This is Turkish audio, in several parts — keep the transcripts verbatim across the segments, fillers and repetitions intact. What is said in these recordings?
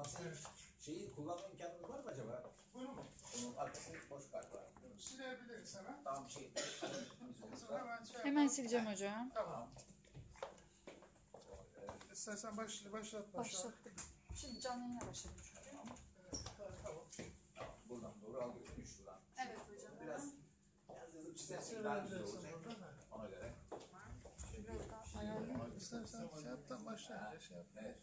senin şeyi kullanma imkanınız var mı acaba? Buyurun mu? Onun arkasında boş kart var. Silebiliriz hemen. Tamam şey. Hemen, şey Hemen sileceğim hocam. Tamam. İstersen başla, başlat. Başlattık. Şimdi canlı yayına başladık. Tamam. Tamam. Buradan doğru alıyorsun şuradan. Evet hocam. Biraz biraz yazıp çizersen daha güzel olacak. Ona göre. Biraz daha ayarlayayım. İstersen şey yap da başlayınca şey yap. Evet.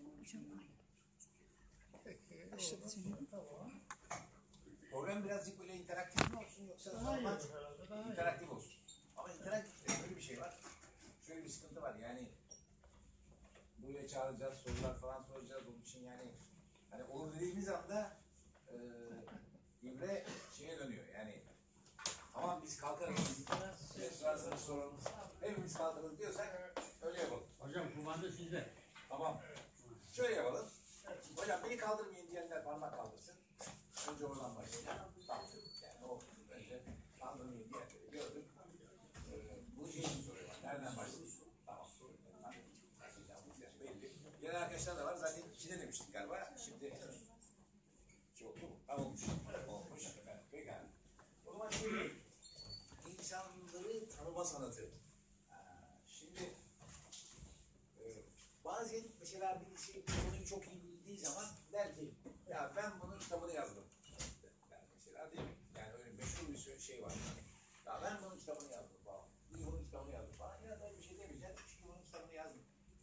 Peki. Başladı şimdi. Tamam. Program birazcık böyle interaktif mi olsun yoksa Daha iyi normal olur herhalde. Daha iyi. interaktif olsun. Ama interaktifte böyle bir şey var. Şöyle bir sıkıntı var yani. Buraya çağıracağız, sorular falan soracağız. Onun için yani hani olur dediğimiz anda e, gübre şeye dönüyor yani. Tamam biz kalkarız. Size sorarsanız sorun. Hepimiz kalkarız diyorsak öyle yapalım. Hocam kumanda sizde. Tamam. Şöyle yapalım. Hocam beni kaldırmayın diyenler parmak kaldırsın. Önce oradan başlayalım. Tamam. Yani o önce kaldırmayın diyenleri gördük. Ee, bu şey için soruyorlar. Nereden başlıyorsun? Tamam. Başlayacağımız yer belli. Genel arkadaşlar da var. Zaten ikide demiştik galiba. Şimdi henüz şey oldu mu? Ha, olmuş. Olmuş. Evet, pekala. O zaman şimdi insanları tanıma sanatı. Ha, şimdi e, bazen mesela birisi konuyu çok iyi bildiği zaman der ki ya ben bunun kitabını yazdım. Der mesela değil mi? Yani öyle meşhur bir şey var. Ya ben bunun kitabını yazdım falan. Biz bunun kitabını yazdık falan. Ya da bir şey demeyeceğim. Çünkü bunun kitabını yazdım.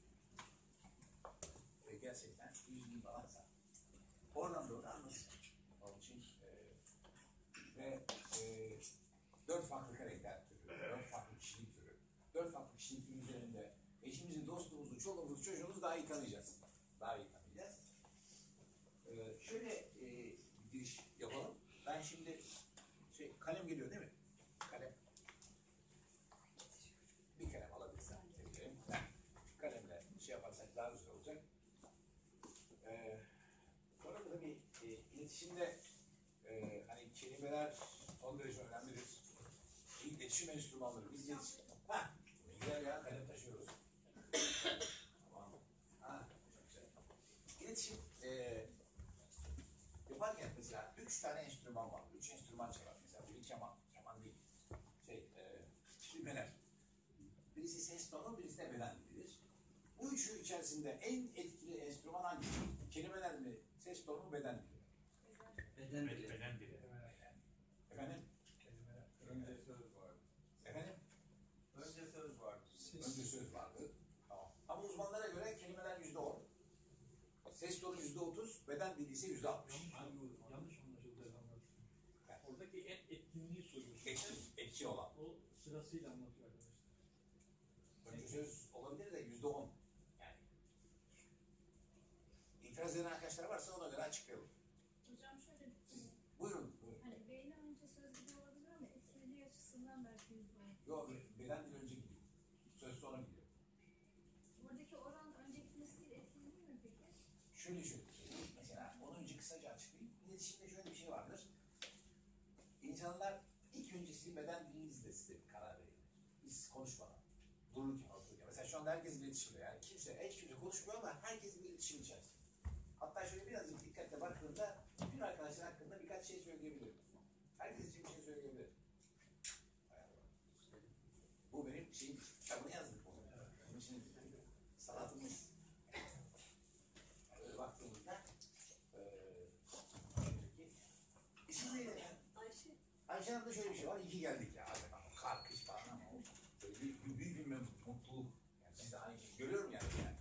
Ve gerçekten yüz bin falansa. Oradan doğru anlasın. Onun için e, ve e, dört farklı karakter türü, dört farklı kişilik türü, dört farklı kişilik türü üzerinde eşimizi, dostumuzu, çoluğumuzu, çocuğumuzu daha iyi tanıyacağız. Daha iyi tanıyacağız. Ee, şöyle e, bir giriş yapalım. Ben şimdi şey kalem geliyor değil mi? Kalem. Bir kalem alabilirsem sevgilim. Kalemle şey yaparsak daha güzel olacak. Ee, sonra tabii e, iletişimde e, hani kelimeler son derece önemlidir. İletişim enstrümanları. Biz iletişim. Ha, güzel ya kalem taşıyoruz. Tamam. Ha, çok güzel. İletişim e, yaparken mesela üç tane enstrüman var. Üç enstrüman çalar mesela. Biri keman, keman değil. Şey, e, kelimeler. Birisi ses tonu, birisi de beden dilidir. Bu üçü içerisinde en etkili enstrüman hangisi? Kelimeler mi, ses tonu mu, beden dili mi? Beden dili. Beden dili. Efendim? Önce söz vardı. Efendim? Önce söz vardı. Önce söz vardı. Tamam. Ama uzmanlara göre kelimeler yüzde on. Ses tonu yüzde otuz, beden dili ise yüzde altmış. Yanlış anlaşıldı anladım. Yani Oradaki en etkinliği soruyorsun. etki, etki olan. O sırasıyla anlatıyor arkadaşlar. Önce söz olabilir de yüzde on. Yani. İtiraz eden arkadaşlar varsa ona göre açıklayalım. Hocam şöyle, Siz, buyurun. buyurun. hani beyle önce söz gibi olabilir ama etkililiği açısından belki yüzde on. Yok, beden dili önce gidiyor. Söz sonra gidiyor. Buradaki oran önce gitmesi değil, etkililiği mi peki? Şöyle şöyle söyleyeyim. Mesela onu önce kısaca açıklayayım. İletişimde şöyle bir şey vardır. İnsanlar ilk öncesi beden dilinizle size bir karar verir. Biz konuşmadan, dururken, otururken. Mesela şu anda herkes iletişimde. Yani kimse, hiç kimse konuşmuyor ama herkes bir iletişim içerisinde. Hatta şöyle birazcık dikkatle baktığında bütün arkadaşlar hakkında birkaç şey söyleyebilirim. Herkes için bir şey söyleyebilir. Bu benim şeyim, kitabını yazdık bunu. Bunun için sanatımız. Yani öyle baktığımızda eee isim neydi efendim? Ayşe. Ayşe Hanım'da şöyle bir şey var. İyi ki geldik ya. Hakikaten o kar, kış falan ama o böyle büyük, büyük, büyük bir mutluluk. Yani siz de aynı şeyi görüyorum yani. yani.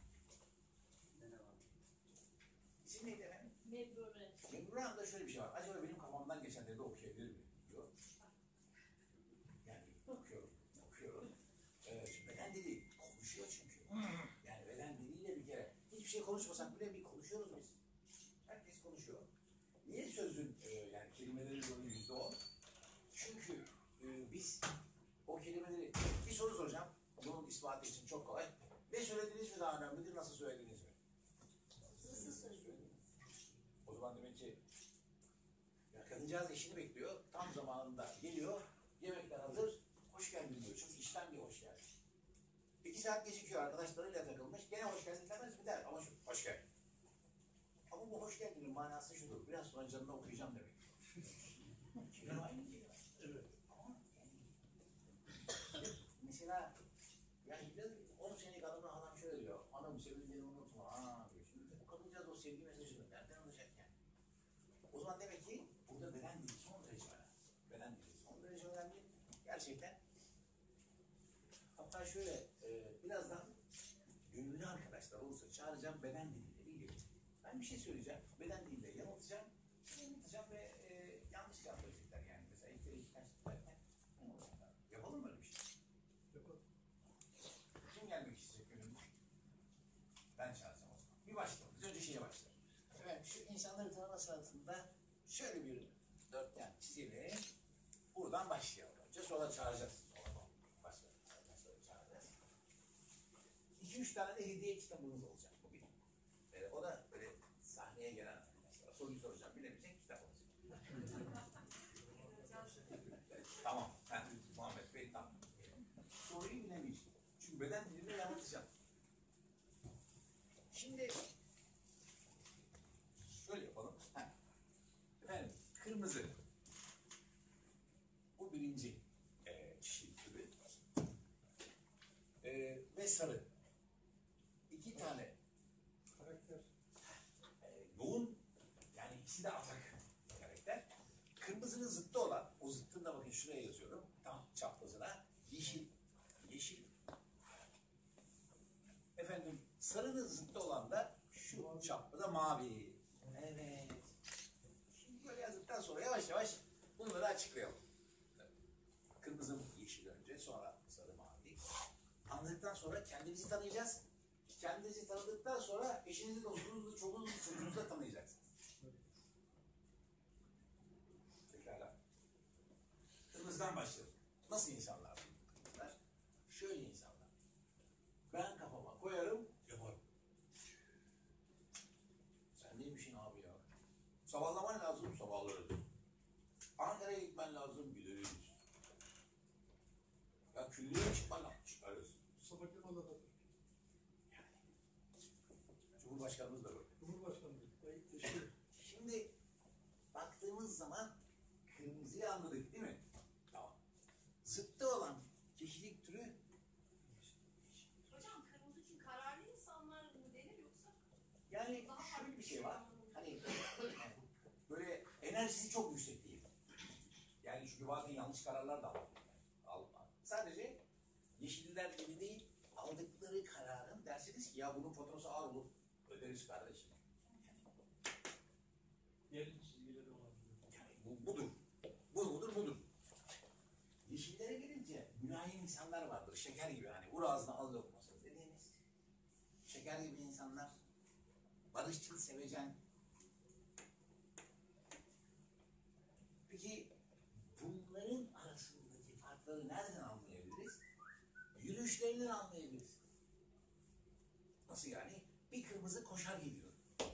İsim neydi efendim? Mebrure. Cemre Hanım'da şöyle bir şey var. Acaba benim kafamdan geçenleri de okuyabilir mi? Diyor. Yani okuyorum, okuyorum. Evet, şimdi beden dili konuşuyor çünkü. Yani beden diliyle bir kere hiçbir şey konuşmasak bile bir konuşuyoruz biz. Herkes konuşuyor. Niye sözün e, yani kelimelerin rolü yüzde on? Çünkü e, biz o kelimeleri bir soru soracağım. Bunun ispatı için çok kolay. Ne söylediniz mi daha önemlidir, nasıl söylediniz mi? Nasıl söylüyor? O zaman demek ki ya kadıncağız eşini bekliyor. Tam zamanında geliyor. Yemekler hazır. Hoş geldin diyor. Çünkü işten bir hoş geldin. İki saat gecikiyor. Arkadaşlarıyla takılmış. Gene hoş geldin demez mi der. Ama şu hoş geldin. Ama bu hoş geldinin manası şudur. Biraz sonra canını okuyacağım demek. Kelime aynı kelime. Evet. Ama yani, mesela yani biraz on senelik adamın adam şöyle diyor. Anam sevildiğini unutma. Aa diyor. Şimdi bu kadıncağız o sevgi mesajını nereden alacak yani? O zaman demek ki burada beden dili son derece önemli. Beden dili son derece önemli. Gerçekten. Hatta şöyle e, birazdan gönüllü arkadaşlar olursa çağıracağım beden diliyle ilgili. Ben bir şey söyleyeceğim. Beden diliyle yanıltacağım. Yanıltacağım ve e, yanlış cevap verecekler yani. Mesela ilk kere iki kaç derken yapalım mı öyle bir şey? Yapalım. Kim gelmek isteyecek gönüllü? Ben çağıracağım o zaman. Bir başlayalım. Biz önce şeye başlayalım. Evet, şu insanları tanıma sırasında şöyle bir dörtgen çizelim. Buradan başlayalım önce. Sonra çağıracağız. Sonra başlayalım. Sonra çağıracağız. İki üç tane de hediye kitabımız olacak bugün. Ee, o da böyle sahneye gelen arkadaşlara soruyu soracağım. Bilemeyecek kitap olacak. Tamam. Ha, Muhammed Bey tamam. Soruyu bilemeyecek. Çünkü beden dilini yanıltacağım. Şimdi şöyle yapalım. Heh. Efendim, kırmızı. Bu birinci e, kişilik türü. E, ve sarı. İki tane Karakter. e, yoğun, yani ikisi de atak karakter. Kırmızının zıttı olan, o zıttını da bakın şuraya yazıyorum. Tam çaprazına. Yeşil. Yeşil. Efendim, sarının zıttı olan da şu çaprazda mavi. Evet. Şimdi böyle yazdıktan sonra yavaş yavaş bunları açıklayalım. Kırmızı, yeşil önce, sonra sarı, mavi. Anladıktan sonra kendinizi tanıyacağız. Kendinizi tanıdıktan sonra eşinizi, dostunuzu, çoluğunuzu, çocuğunuzu da tanıyacaksınız. Tekrarla. Kırmızıdan başlayalım. Nasıl insanlar bunlar? Şöyle insanlar. Ben kafama koyarım, yaparım. Sen neymişsin abi ya? Sabahlaman lazım, sabahlarız. Ankara'ya gitmen lazım, gideriz. Ya küllüye çıkman lazım, çıkarız. Sabahlamalar da. Yani. Cumhurbaşkanımız da böyle. Cumhurbaşkanı. Gayet teşekkür. Şimdi baktığımız zaman kırmızıyı anladık değil mi? Tamam. Zıttı olan kişilik türü Hocam kırmızı için kararlı insanlar mı denir yoksa? yani Daha şöyle farklı bir şey var. Hani böyle enerjisi çok yüksek değil. Yani çünkü bazen yanlış kararlar da alıyor. Alma. Sadece yeşiller gibi değil, aldıkları kararın dersiniz ki ya bunun faturası ağır olur. Öderiz kardeşim. Diğer çizgileri olabilir. Yani bu budur. Bu budur budur. Yeşillere gelince mülayim insanlar vardır. Şeker gibi hani vur ağzına al lokması dediğimiz. Şeker gibi insanlar. Barışçıl, sevecen. Peki bunların arasındaki farkları nereden anlayabiliriz? Yürüyüşlerinden anlayabiliriz. Nasıl yani? Bir kırmızı koşar gidiyor.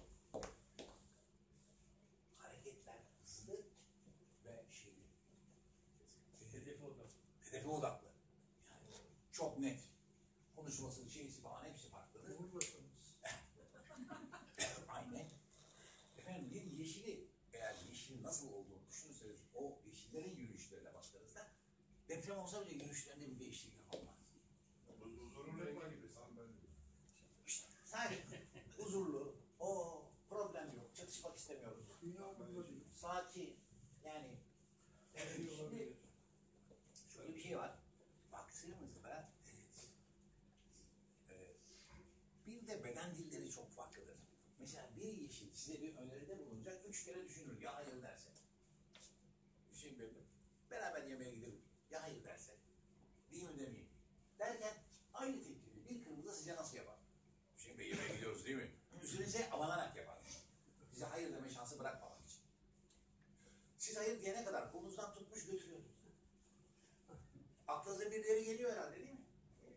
Hareketler hızlı ve şeyli. Hedefe odaklı. Hedefe odaklı. Yani çok net. Konuşması, şeysi falan hepsi farklıdır. Cumhurbaşkanımız. Aynen. Efendim bir yeşili, eğer yeşilin nasıl olduğunu düşünürseniz o yeşillerin yürüyüşlerine baktığınızda deprem olsa bile yürüyüşlerinde bir değişiklik olmaz. Huzurun rekma gibi sandalye. İşte sadece huzurlu, o problem yok, çatışmak istemiyoruz. Dünya burada değil. Sakin, yani şimdi şöyle bir şey var. Baktığımızda evet, e, bir de beden dilleri çok farklıdır. Mesela bir yeşil size bir öneride bulunacak, üç kere düşünür ya hayır derse. Hüseyin Bey, beraber yemeğe gidelim. Ya hayır derse. Değil mi demeyeyim. Derken aynı teklifi bir kırmızı size nasıl yapar? Hüseyin Bey yemeğe gidiyoruz değil mi? Üzerinize avanarak yapar. Size hayır deme şansı bırakmamak için. Siz hayır diyene kadar kolunuzdan tutmuş götürüyorsunuz. Aklınıza birileri geliyor herhalde değil mi?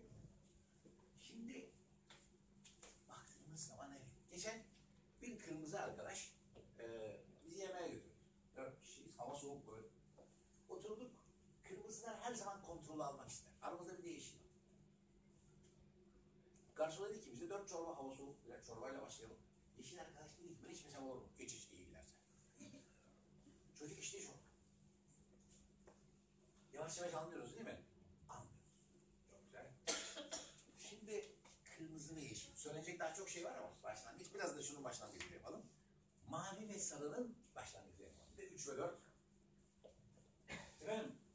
Şimdi baktığımız zaman evet. Geçen bir kırmızı arkadaş e, bizi yemeğe götürdü. Dört kişiyiz. Hava soğuk böyle. Oturduk. Kırmızılar her zaman kontrolü almak ister. Aramızda bir değişim var. Garson dedi ki bize dört çorba hava soğuk. Biraz çorbayla başlayalım. Yeşil arkadaş değil, ben içmesem olur mu? Hiç hiç iyi giderse. Çocuk içtiği çok. Yavaş yavaş anlıyoruz değil mi? Anlıyoruz. Çok güzel. Şimdi kırmızı ve yeşil. Söylenecek daha çok şey var ama başlangıç. Biraz da şunun başlangıcını yapalım. Mavi ve sarının başlangıcını yapalım. Bir de üç ve dört. Efendim?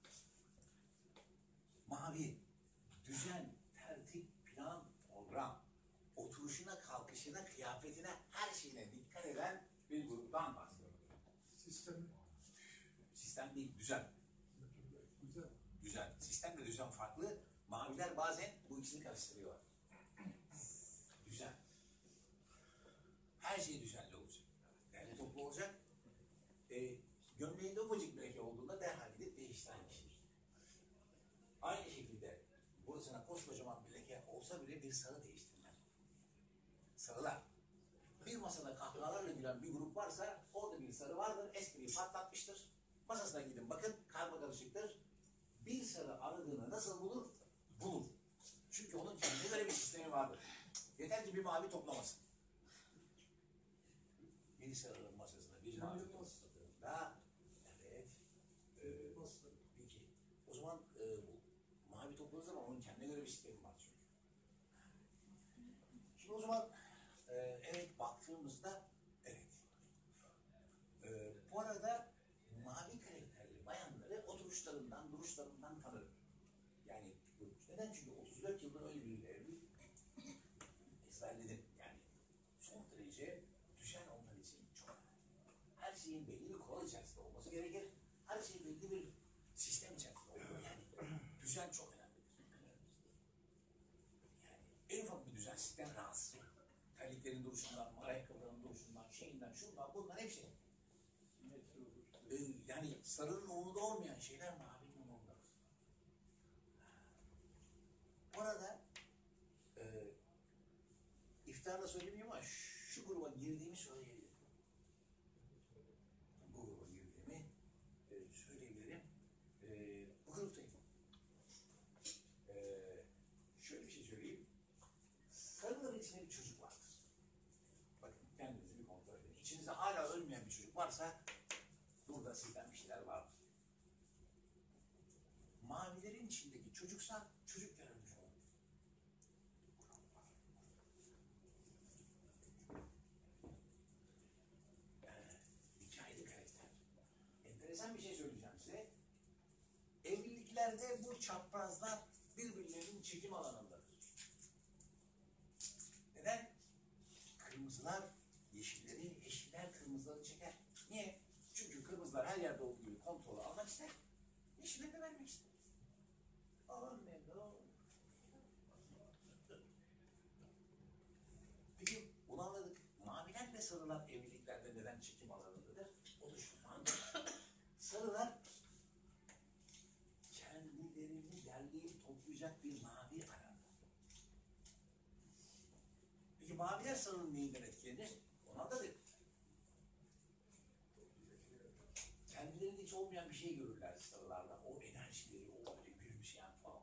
Mavi, düzen, tertip, plan, program, oturuşuna, kalkışına, kıyafetine, her şeyine dikkat eden bir gruptan bahsediyoruz. Sistem Sistem değil, düzen. güzel. Düzen. Sistem ve düzen farklı. Maviler bazen bu ikisini karıştırıyorlar. Düzen. Her şey düzenli olacak. Derli toplu olacak. E, gömleğinde ufacık bir leke olduğunda derhal gidip değiştiren kişidir. Aynı şekilde burasına koskocaman bir leke olsa bile bir sarı değiştirmez. Sarılar. Bir masada kahkahalarla gülen bir grup varsa orada bir sarı vardır. Espriyi patlatmıştır. Masasına gidin bakın, karma karışıktır. Bir sarı aradığını nasıl bulur? Bulur. Çünkü onun kendine göre bir sistemi vardır. Yeter ki bir mavi toplamasın. Bir sarının masasına bir mavi topladığında, evet, e, peki. O zaman e, bu mavi topladığı zaman onun kendine göre bir sistemi var çünkü. Şimdi o zaman e, evet baktığımızda, evet. E, bu arada mavi karakterli bayanları oturuşlarından, duruşlarından tanırım. Yani neden? Çünkü otuz dört yıldır öyle birilerini ezberledim. Yani son derece düzen onlar için çok önemli. Her şeyin belli bir kural içerisinde olması gerekir. Her şey belli bir sistem içerisinde olmalı. Yani düzen çok önemlidir. Yani en ufak bir düzensizlikten rahatsız olur. Terliklerin duruşundan, ayakkabıların duruşundan, şeyinden, şundan, bundan hepsi. Ee, yani sarının umurunda olmayan şeyler mavinin umurunda. Bu arada e, iftarla söylemeyeyim ama şu gruba girdiğimi söyleyebilirim. Bu gruba girdiğimi e, söyleyebilirim. E, bu gruptayım. E, şöyle bir şey söyleyeyim. Sarıların içinde bir çocuk vardır. Bakın kendinizi bir kontrol edin. İçinizde hala ölmeyen bir çocuk varsa burada sizden bir şeyler vardır. Mavilerin içindeki çocuksa çocuk yaratmış olur. Evet, hikayeli karakter. Enteresan bir şey söyleyeceğim size. Evliliklerde bu çaprazlar birbirlerinin çekim alanındadır. Neden? Kırmızılar yeşilleri, yeşiller kırmızıları çeker. Niye? Çünkü kırmızılar her yerde olduğu gibi kontrolü almak ister. Yeşilleri de vermek ister. Aman ne Peki bunu anladık. Maviler ve sarılar evliliklerde neden çekim alanındadır? O da şundan. Sarılar kendilerini derleyip toplayacak bir mavi ararlar. Peki maviler sarının neyinden etkilenir? Onu anladık. Kendilerinde hiç olmayan bir şey görürler sarılarda. O enerjileri, o böyle gülümseyen falan.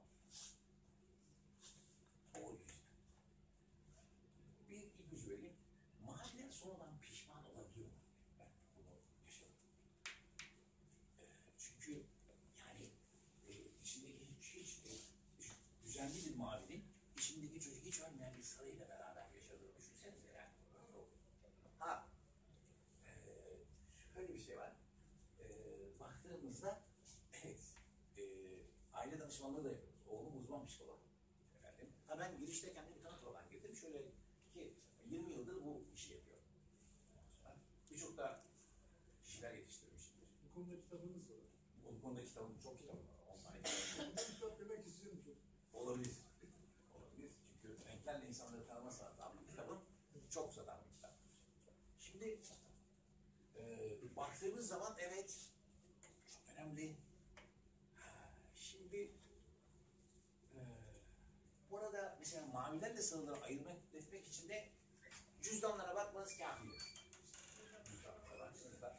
O yüzden. Bir ipucu vereyim. Maviler sonradan pişman olabiliyor mu? Ben bunu yaşadım. Ee, çünkü yani e, içindeki hiç, hiç e, düzenli bir mavinin içindeki çocuk hiç ölmeyen bir sarıyla beraber yaşadığını düşünsenize yani. Ha, e, şöyle bir şey var. E, baktığımızda evet, e, aile danışmanlığı da yapıyoruz. Oğlum uzman psikolog. Efendim. Ha ben girişte kendi bir tanı program girdim. Şöyle ki yirmi yıldır bu işi yapıyorum. Birçok da kişiler yetiştirmişimdir. Bu konuda kitabınız var. Bu konuda kitabım çok kitabım var. Online. Bu kitap demek istedim çok. Olabilir. Olabilir. Çünkü renklerle insanları tanıma sanatı bir kitabım. Çok satan bir kitap. Şimdi e, baktığımız zaman evet çok önemli. Ha, şimdi e, burada mesela mavilerle sarıları ayırmak etmek için de cüzdanlara bakmanız kafidir. Cüzdanlara baktığınızda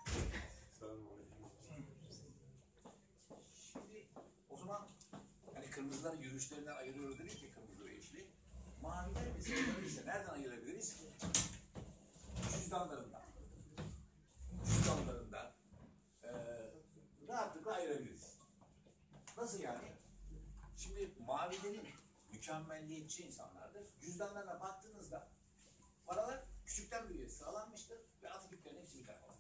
Şimdi o zaman hani kırmızıları yürüyüşlerinden ayırıyoruz dedik ki kırmızı ve yeşili. Maviler ve sarıları ise nereden ayırabiliriz? Cüzdanlarından. Cüzdanlarından e, rahatlıkla ayırabiliriz. Nasıl yani? Şimdi mavilerin mükemmelliyetçi insanlardır. Cüzdanlarına baktığınızda paralar küçükten büyüğe sıralanmıştır ve atıklıkların hepsi bir tarafa.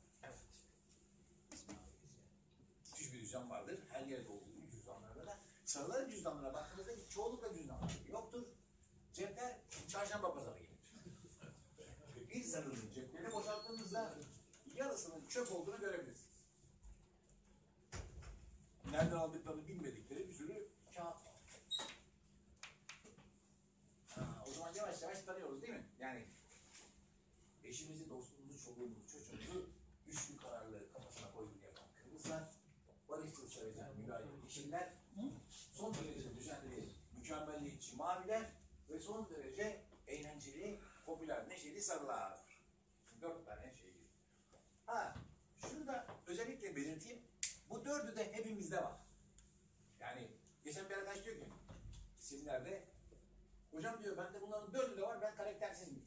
Müthiş bir cüzdan vardır. Her yerde olduğu gibi cüzdanlarda da. Sarıların cüzdanlarına baktığınızda çoğunlukla cüzdanlar yoktur. Cepler çarşamba pazarı gelir. Bir sarının ceplerini boşalttığınızda yarısının çöp olduğunu görebilirsiniz. Nereden aldıklarını bilmedikleri bir sürü kağıt var. Ha, o zaman yavaş yavaş tanıyoruz değil mi? Yani eşimizi, dostumuzu, çoluğumuzu, çocuğumuzu üçlü kararlı kafasına koyduğunu yapan kırmızılar, barışçıl sevecen mülayim yeşiller, son derece düzenli, mükemmelliyetçi maviler ve son derece eğlenceli, popüler, neşeli sarılar. Dört tane şey. Ha, şunu da özellikle belirteyim. Bu dördü de hepimizde var. Yani geçen bir arkadaş diyor ki, isimlerde, hocam diyor bende bunların dördü de var, ben karaktersiz miyim?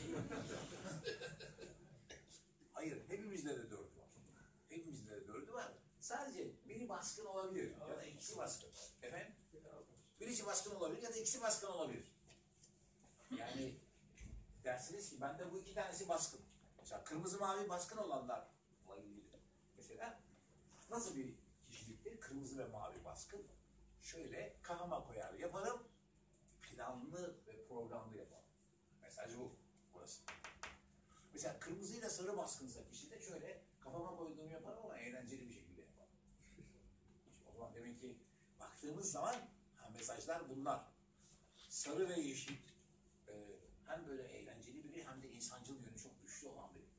Hayır, hepimizde de dördü var. Hepimizde de dördü var. Sadece biri baskın olabilir ya da ikisi baskın. Efendim? Birisi baskın olabilir ya da ikisi baskın olabilir. Yani dersiniz ki bende bu iki tanesi baskın. Mesela kırmızı mavi baskın olanlarla ilgili. Mesela nasıl bir kişiliktir? Kırmızı ve mavi baskın. Şöyle kafama koyar yaparım. Planlı ve programlı yaparım. Mesaj bu. Burası. Mesela kırmızıyla sarı baskınsa kişi de şöyle kafama koyduğumu yaparım ama eğlenceli bir şekilde yaparım. O zaman demek ki baktığımız zaman ha, mesajlar bunlar. Sarı ve yeşil e, hem böyle eğlenceli biri hem de insancıl yönü çok güçlü olan biri.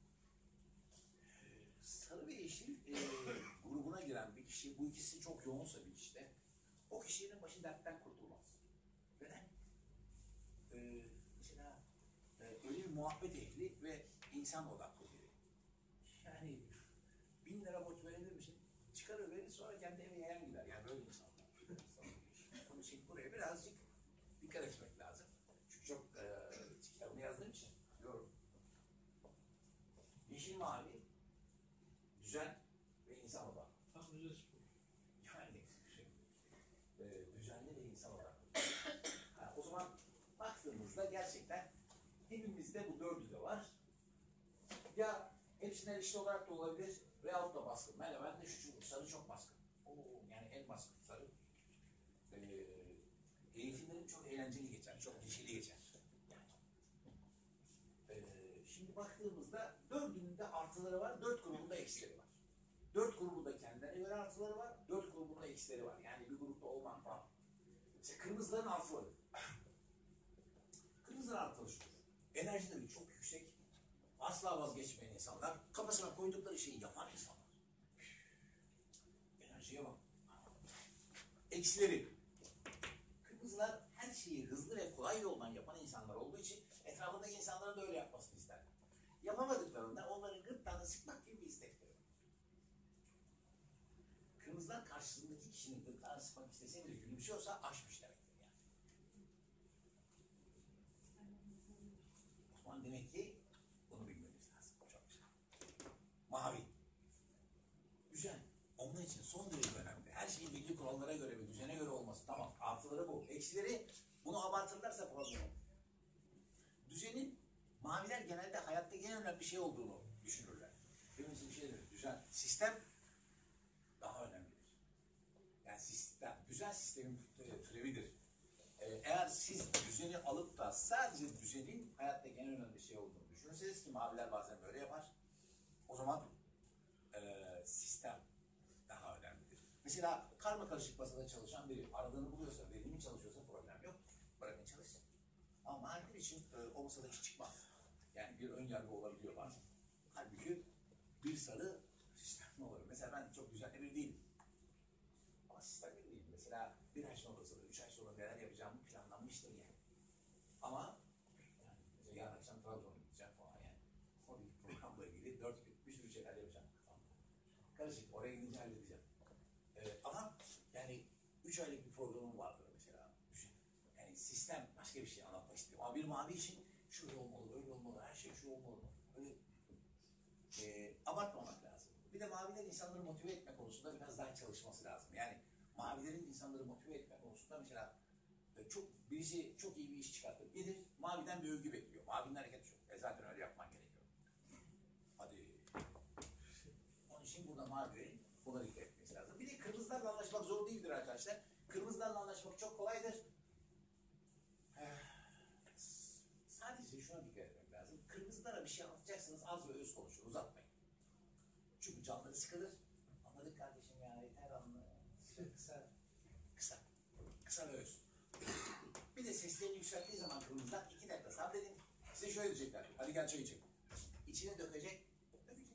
E, sarı ve yeşil e, grubuna giren bir kişi, bu ikisi çok yoğunsa bir işte, o kişinin başı dertten kurtulmaz. Neden? E, mesela e, öyle bir muhabbet ehli ve insan odaklı biri. Yani bin lira borç verebilir misin? Çıkarır verir sonra kendi eve yayan gider. Yani böyle insanlar. Onun için buraya birazcık dikkat etmek lazım. Çünkü çok e, kitabını yazdığım için diyorum. Yeşil mavi, düzen ve insan odaklı. Aklınca spor. Yani e, düzenli ve insan odaklı. Ha, o zaman baktığımızda gerçekten hepimizde bu dördü de var. Ya hepsine eşit olarak da olabilir veyahut da baskın. Ben de ben de şu çünkü sarı çok baskın. Oo, yani en baskın sarı. Ee, eğitimlerim çok eğlenceli geçer, çok neşeli geçer. Yani. Ee, şimdi baktığımızda dördünün de artıları var, dört grubunda eksileri var. Dört grubunda kendilerine göre artıları var, dört grubunda eksileri var. Yani bir grupta olmak var. İşte kırmızıların artıları. Kırmızıların artıları şudur. Enerjileri çok yüksek, asla vazgeçmeyen insanlar, kafasına koydukları şeyi yapan insanlar. Enerjiye bak. Eksileri. Kırmızılar her şeyi hızlı ve kolay yoldan yapan insanlar olduğu için etrafındaki insanların da öyle yapmasını ister. Yapamadıklarında onların gırtlağını sıkmak gibi bir istekleri var. Kırmızılar karşısındaki kişinin gırtlağını sıkmak istese bile gülümsüyorsa aşmış demektir yani. O zaman demek ki bunu bilmemiz lazım. Çok güzel. Mavi. Düzen. Onun için son derece önemli. Her şeyin belli kurallara göre ve düzene göre olması. Tamam. Artıları bu. Eksileri bunu abartırlarsa problem olur. Düzenin maviler genelde hayatta en önemli bir şey olduğunu düşünürler. Benim için bir şeydir. Düzen. Sistem daha önemlidir. Yani sistem, düzen sistemin türevidir. Ee, eğer siz düzeni alıp da sadece düzenin hayatta en önemli şey olduğunu düşünürseniz ki maviler bazen böyle yapar. O zaman e, sistem daha önemlidir. Mesela karma karışık masada çalışan biri aradığını buluyorsa, verimli çalışıyorsa problem yok. Bırakın çalışsın. Ama maviler için e, o masada hiç çıkmaz. Yani bir ön yargı olabiliyor bazen. Halbuki bir sarı sistemli olur. Mesela ben çok düzenli biri değilim. Ama sistemli değilim. Mesela bir ay sonrasında, üç ay sonra neler yapacağımı planlanmıştır yani. Ama yani mesela yarın akşam Trabzon'a gideceğim falan yani. Oradaki programla ilgili dört gün bir sürü şeyler yapacağım kafamda. Karışık, oraya gidince halledeceğim. Ee, ama yani üç aylık bir programım vardır mesela. Düşün. Yani sistem başka bir şey anlatmak istiyorum. Ama bir mavi için şöyle olmalı, böyle olmalı, her şey şu olmalı. Öyle e, abartmamak lazım. Bir de maviler insanları motive etme konusunda biraz daha çalışması lazım. Yani mavilerin insanları motive etme konusunda mesela e, çok birisi çok iyi bir iş çıkartır. Gelir maviden bir övgü bekliyor. Mavinin hareketi yok. E zaten öyle yapman gerekiyor. Hadi. Onun için burada mavilerin buna dikkat etmesi lazım. Bir de kırmızılarla anlaşmak zor değildir arkadaşlar. Kırmızılarla anlaşmak çok kolaydır. Sadece şuna dikkat etmek lazım. Kırmızılara bir şey anlatacaksınız az ve öz konuşun, uzatmayın. Çünkü canları sıkılır. Anladık kardeşim ya, yeter anla. Kısa, kısa, kısa ve öz. Bir de seslerini yükselttiği zaman kırmızılar iki dakika sabredin. Size şöyle diyecekler, hadi gel çay içelim. İçine dökecek, dökecek.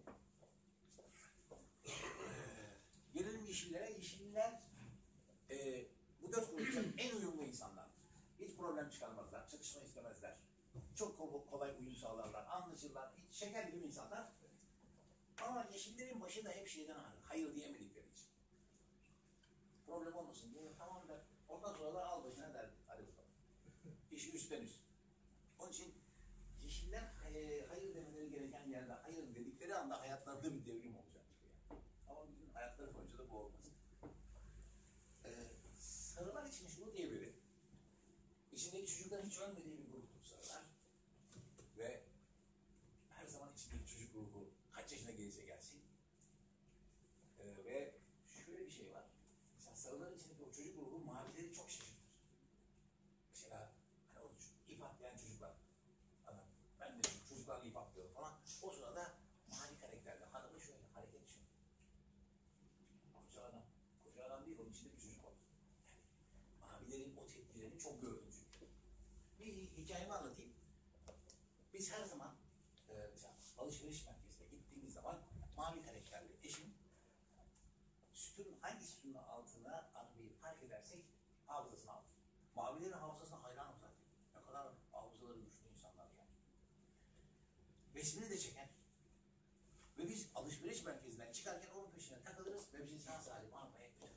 Gelelim yeşillere. Yeşiller e, bu dört gruptan en uyumlu insanlardır. Hiç problem çıkarmazlar, çatışma istemezler. Çok kolay uyum sağlarlar, anlaşırlar. Hiç şeker gibi insanlar. Ama yeşillerin başı da hep şeyden ağrır. Hayır diyemedikleri için. Problem olmasın diye tamam der. Ondan sonra da al başına der. Hadi bakalım. İşi üstten üst. Onun için yeşiller e, hayır demeleri gereken yerde hayır dedikleri anda hayatlarda bir devrim olacak. Yani. Ama bütün hayatları boyunca da bu olmaz. Ee, sarılar için şunu diyebilirim. İçindeki çocukların hiç ölmediği bir gruptur sarılar. Ve her zaman içindeki çocuk ruhu kaç yaşına gelirse gelsin. Ee, ve şöyle bir şey var. Mesela sarıların içindeki o çocuk ruhu mavileri çok şaşırtır. Mesela hani o ip atlayan çocuklar. Adam, ben de çocuklarla ip atlıyorum falan. O sırada mavi karakterli hanımı şöyle hareket şöyle. Koca adam. Koca adam değil, onun içinde bir çocuk var. Yani mavilerin o tepkilerini çok gördüm çünkü. Bir hikayemi anlatayım. Biz her zaman e, mesela alışveriş merkezine gittiğimiz zaman mavi karakterli eşim sütun hangi sütunun altına arabayı park edersek hafızasını alır. Mavilerin hafızasına hayranım zaten. Ne kadar hafızaları güçlü insanlar yani. Resmini de çeker. Ve biz alışveriş merkezinden çıkarken onun peşine takılırız ve bizi sağ salim arabaya götürür.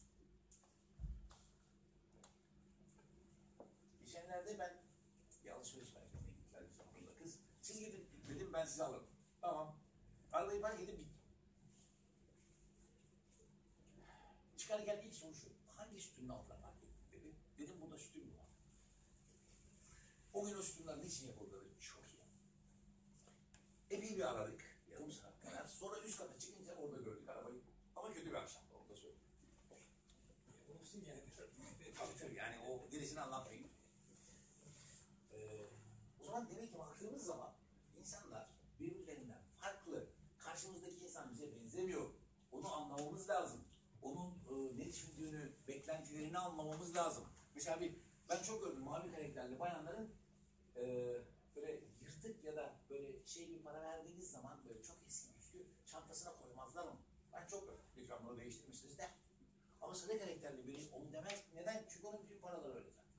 Geçenlerde ben bir alışveriş merkezine gittiler bir zamanında kız. Siz gidin dedim, ben sizi alırım. Tamam. Arabayı park edip bittim. Çıkarken ilk soru şu. Hangi sütunun altına park ettin dedi. Dedim burada sütun mu var? O gün o sütunlar niçin yapıldı dedim. Çok iyi. Epey bir aradık. Yarım saat kadar. Sonra üst kata çıkınca orada gördük arabayı. Ama kötü bir akşamdı, onu da söyleyeyim. Olsun yani. Tabii tabii yani o gerisini anlatmayayım. Ee, o zaman demek ki baktığımız zaman insanlar birbirlerinden farklı. Karşımızdaki insan bize benzemiyor. Onu anlamamız lazım. Onun e, ne düşündüğünü, beklentilerini anlamamız lazım. Mesela bir, ben çok gördüm mavi karakterli bayanların e, böyle yırtık ya da böyle şey bir para verdiğiniz zaman böyle çok eski püskü çantasına koymazlar onu. Ben çok gördüm. Lütfen bunu değiştirmişsiniz de. Ama sarı karakterli biri onu demez. Neden? Çünkü onun bütün paraları öyle zaten.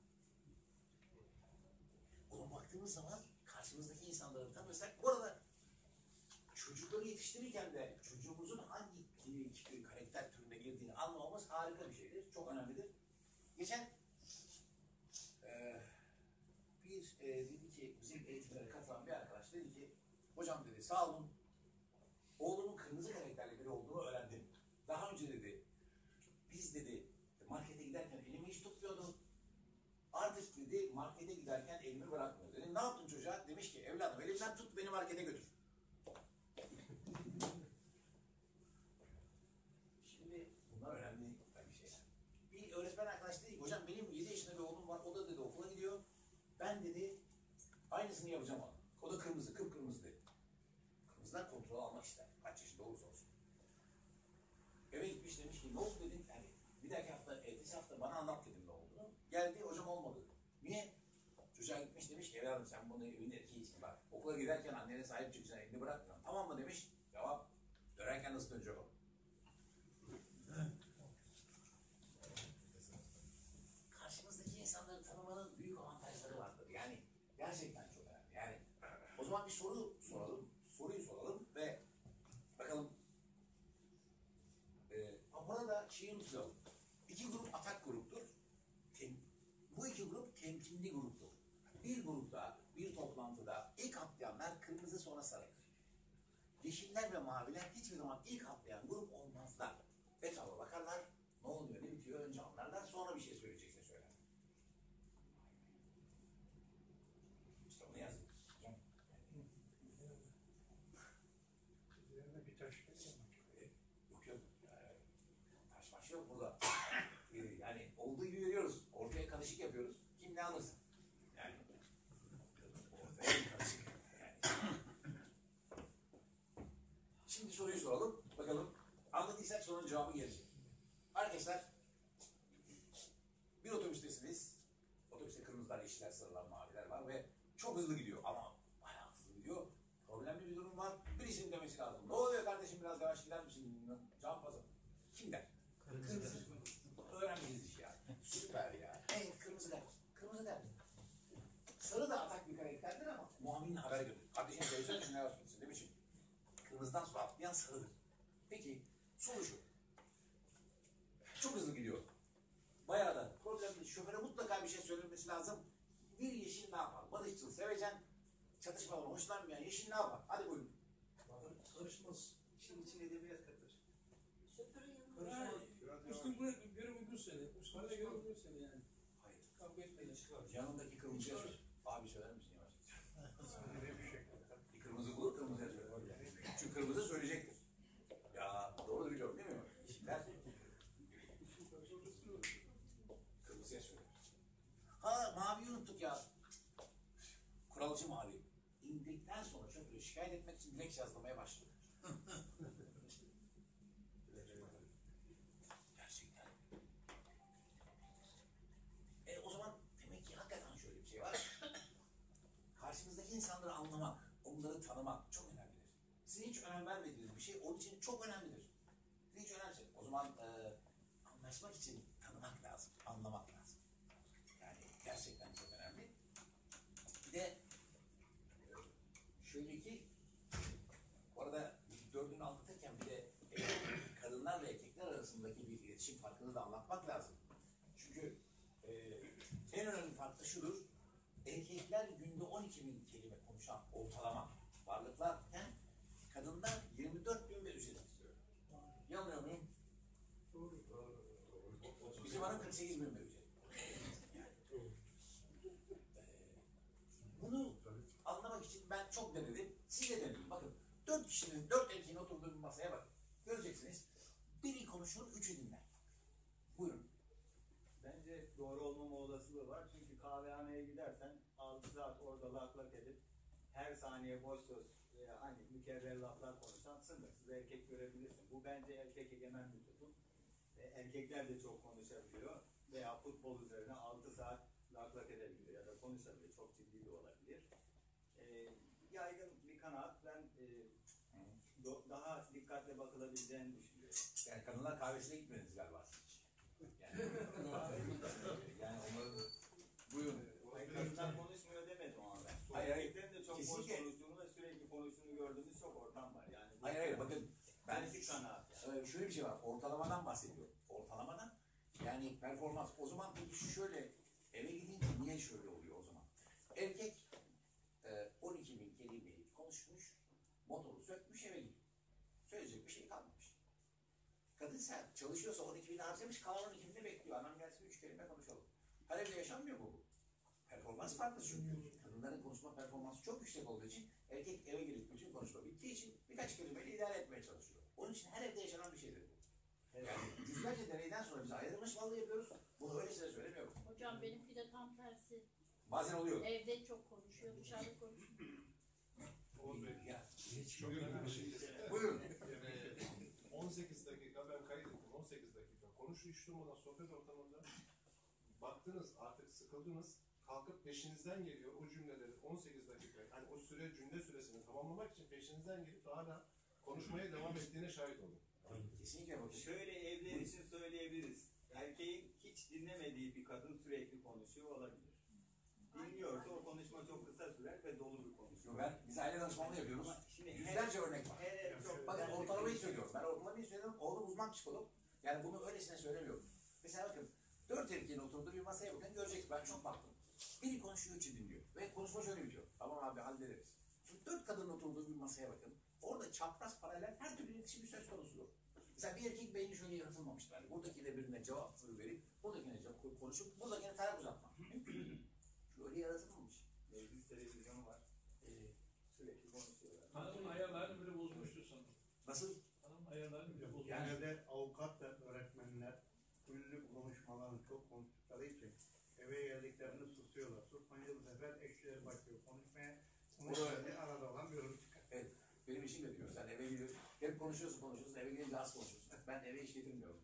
Ona baktığımız zaman karşımızdaki insanları tanırsak, bu arada çocukları yetiştirirken de çocuğumuzun hangi karakter türüne girdiğini anlamamız harika bir şeydir. Çok önemlidir. Geçen e, bir e, dedi ki bizim eğitimlere katılan bir arkadaş dedi ki hocam dedi sağ olun oğlumun kırmızı karakterli biri olduğunu öğrendim. Daha önce dedi biz dedi markete giderken elimi hiç tutmuyordum. Artık dedi markete giderken elimi bırakmıyor. Dedim ne yaptın çocuğa? Demiş ki evladım elimden tut beni markete götür. Şimdi bunlar önemli bir şeyler. Bir öğretmen arkadaş dedi ki hocam benim yedi yaşında bir oğlum var. O da dedi okula gidiyor. Ben dedi aynısını yapacağım ona. O da kırmızı, kıpkırmızı dedi. Kırmızılar kontrol almak ister. Kaç yaşında olursa olsun. Eve gitmiş demiş ki ne oldu dedim. Yani bir dahaki hafta, ertesi hafta bana anlat dedim ne olduğunu. Geldi hocam olmadı. Niye? Çocuğa gitmiş demiş ki evladım sen bunu evin erkeğisin bak. Okula giderken annene sahip çıkacaksın elini bırakmıyorsun. Tamam mı demiş. Cevap dönerken nasıl dönecek o? Karşımızdaki insanları tanımanın büyük avantajları vardır. Yani gerçekten çok önemli. Yani o zaman bir soru soralım. Soruyu soralım ve bakalım. Ee, burada şeyi unutmayalım. İki grup atak gruptur. Tem- bu iki grup temkinli gruptur. Bir grupta, bir toplantıda ilk atlayanlar kırmızı sonra sarıdır. Yeşiller ve maviler hiçbir zaman ilk atlayan grup olmazlar. Etrafa bakarlar, ne oluyor, ne bitiyor önce anlarlar, sonra bir şey söyleyecekse söylerler. İşte bunu yazdım. Üzerine bir taş geliyor. Yok yok. Ee, Taş baş yok burada. Ee, yani olduğu gibi veriyoruz. Ortaya karışık yapıyoruz. Kim ne alırsa. Yani ortaya bir karışık. Yani. Şimdi soruyu soralım. Bakalım. Anladıysak sorunun cevabı gelecek. Arkadaşlar bir otobüstesiniz. Otobüste kırmızılar, yeşiller, sarılar, maviler var ve çok hızlı gidiyor ama bayağı hızlı gidiyor. Problemli bir durum var. Birisinin demesi lazım. Ne oluyor kardeşim biraz yavaş gider misin? Can fazla. Kim der? Kırmızı. Öğrenmeyeceğiz iş ya. Süper ya. En kırmızı der. Kırmızı der. Sarı da atak bir karakterdir ama muavinin haber götürür. Kardeşim söylesene ne yavaş gitsin demişim. Kırmızıdan sonra atlayan sarıdır. Peki soru şu. Çok hızlı gidiyor. Bayağı da problemli. Şoföre mutlaka bir şey söylemesi lazım. Bir yeşil ne yapar? Barışçıl, sevecen, çatışmadan hoşlanmayan yeşil ne yapar? Hadi buyurun. Karışmaz. İşin içine edebiyat katır. Karışmaz. Üstün buraya göre uygun seni. Üstüne göre uygun seni yani. Hayır. Kavga etmeyin. Yanındaki kırmızıya söyle. Abi söyler misin yavaş? Bir kırmızı bulur, kırmızıya söyler. Çünkü kırmızı söyleyecektir. Ya doğru biliyorum değil mi? Yeşiller kırmızıya söyler. Ha maviyi unuttuk ya. Kuralcı mavi. İndikten sonra şoförü şikayet etmek için dilekçe yazmaya başladı. Gerçekten. E o zaman demek ki hakikaten şöyle bir şey var. Karşımızdaki insanları anlamak, onları tanımak çok önemlidir. Sizin hiç önem vermediğiniz bir şey onun için çok önemlidir. Siz hiç önemseyin. O zaman e, anlaşmak için tanımak lazım, anlamak lazım. Yani gerçekten çok önemli. Bir de şöyle ki, bu arada dördünü anlatırken bir de e, kadınlar ve erkekler arasındaki bir iletişim farkını da anlatmak lazım. Çünkü e, en önemli fark da şudur. Erkekler günde on iki bin kelime konuşan ortalama varlıklarken kadınlar yirmi dört bin ve üzeri. Yanılıyor muyum? Doğru. Bizim hanım kırk sekiz bin ve üzeri. Bunu anlamak için ben çok denedim. Siz de deneyin. Bakın dört kişinin, dört erkeğin oturduğu bir masaya bakın. Göreceksiniz. Biri konuşur, üçü dinler. Buyurun. Bence doğru olmama olasılığı var. Çünkü kahvehaneye gidersen altı saat orada lak lak edip her saniye boş söz veya hani mükerrer laflar konuşan sınırsız erkek görebilirsin. Bu bence erkek egemen bir tutum. E, erkekler de çok konuşabiliyor veya futbol üzerine altı saat lak lak edebiliyor ya da konuşabiliyor. Çok ciddi de olabilir. E, yaygın bir kanaat. Ben e, do- daha dikkatle bakılabileceğini düşünüyorum. Yani kadınlar kahvesine gitmediniz galiba. Yani, yani onların... Buyurun. Kadınlar konuşmuyor demedim ama ben. Hayır, hayır. Erkeklerin de çok boş Kesinlikle. konuştuğunu ve sürekli konuştuğunu gördüğümüz çok ortam var. Yani bu Hayır hayır bakın. Ben bir kanaat yani. Ee, şöyle bir şey var. Ortalamadan bahsediyorum. Ortalamadan. Yani performans. O zaman peki şöyle eve gidince niye şöyle oluyor o zaman? Erkek e, on iki bin kelimeyi konuşmuş, motoru sökmüş eve gidiyor. Söyleyecek bir şey kalmamış. Kadın sen çalışıyorsa on iki bin harcamış, kalan on iki bini bekliyor. Anam gelsin üç kelime konuşalım. Her evde yaşanmıyor mu bu? Performans farklı çünkü. Kadınların konuşma performansı çok yüksek olduğu için erkek eve gelip bütün konuşma bittiği için birkaç kelimeyle idare etmeye çalışıyor. Onun için her evde yaşanan bir şeydir bu. Yani yüzlerce deneyden sonra biz ayrılmış vallahi yapıyoruz. Bunu öylesine söylemiyorum. Hocam benimki de tam tersi. Bazen oluyor. Evde çok konuşuyor, dışarıda konuşmuyor. Ya, Çok önemli bir şey. buyurun. Ee, on sekiz dakika ben kaydettim. on sekiz dakika konuşu hiç durmadan sohbet ortamında baktınız artık sıkıldınız. Kalkıp peşinizden geliyor o cümleleri on sekiz dakika. Yani o süre cümle süresini tamamlamak için peşinizden gelip hala konuşmaya devam ettiğine şahit olun. Kesinlikle bakın. Şöyle evler için söyleyebiliriz. Erkeğin hiç dinlemediği bir kadın sürekli konuşuyor olabilir. Dinliyorsa o konuşma çok kısa sürer ve dolu bir konuşma. Ben, biz aile danışmanlığı yapıyoruz. Şimdi Yüzlerce örnek var. Hele çok Bakın ortalamayı söylüyorum. Ben ortalamayı söylüyorum. Oğlum uzman psikolog. Yani bunu öylesine söylemiyorum. Mesela bakın, dört erkeğin oturduğu bir masaya bakın, göreceksiniz. Ben çok baktım. Biri konuşuyor, üçü dinliyor. Ve konuşma şöyle bitiyor. Tamam abi, hallederiz. Şimdi dört kadının oturduğu bir masaya bakın. Orada çapraz paralel her türlü iletişim söz konusudur. Mesela bir erkek beyni şöyle yaratılmamıştır. Yani buradakiyle birine cevap verip, buradakine cevap konuşup, buradakine taraf uzatma. Şöyle yaratılmamış. Meclis televizyonu var. Ee, Sürekli konuşuyorlar. Hanımın ayarlarını bile bozmuştur sanırım. nasıl? Hanımın ayarlarını bile bozmuştur. Genelde avukat ve öğretmenler ünlü konuşmalarını çok konuştukları için eve geldiklerinde susuyorlar. Susmayınca bu sefer eşleri başlıyor konuşmaya. Konuşmayınca arada olan bir yorum çıkar. Evet, benim işim de diyor. Sen eve gidiyorsun, hep konuşuyorsun konuşuyorsun, eve gelince az konuşuyorsun. Ben eve iş getirmiyorum.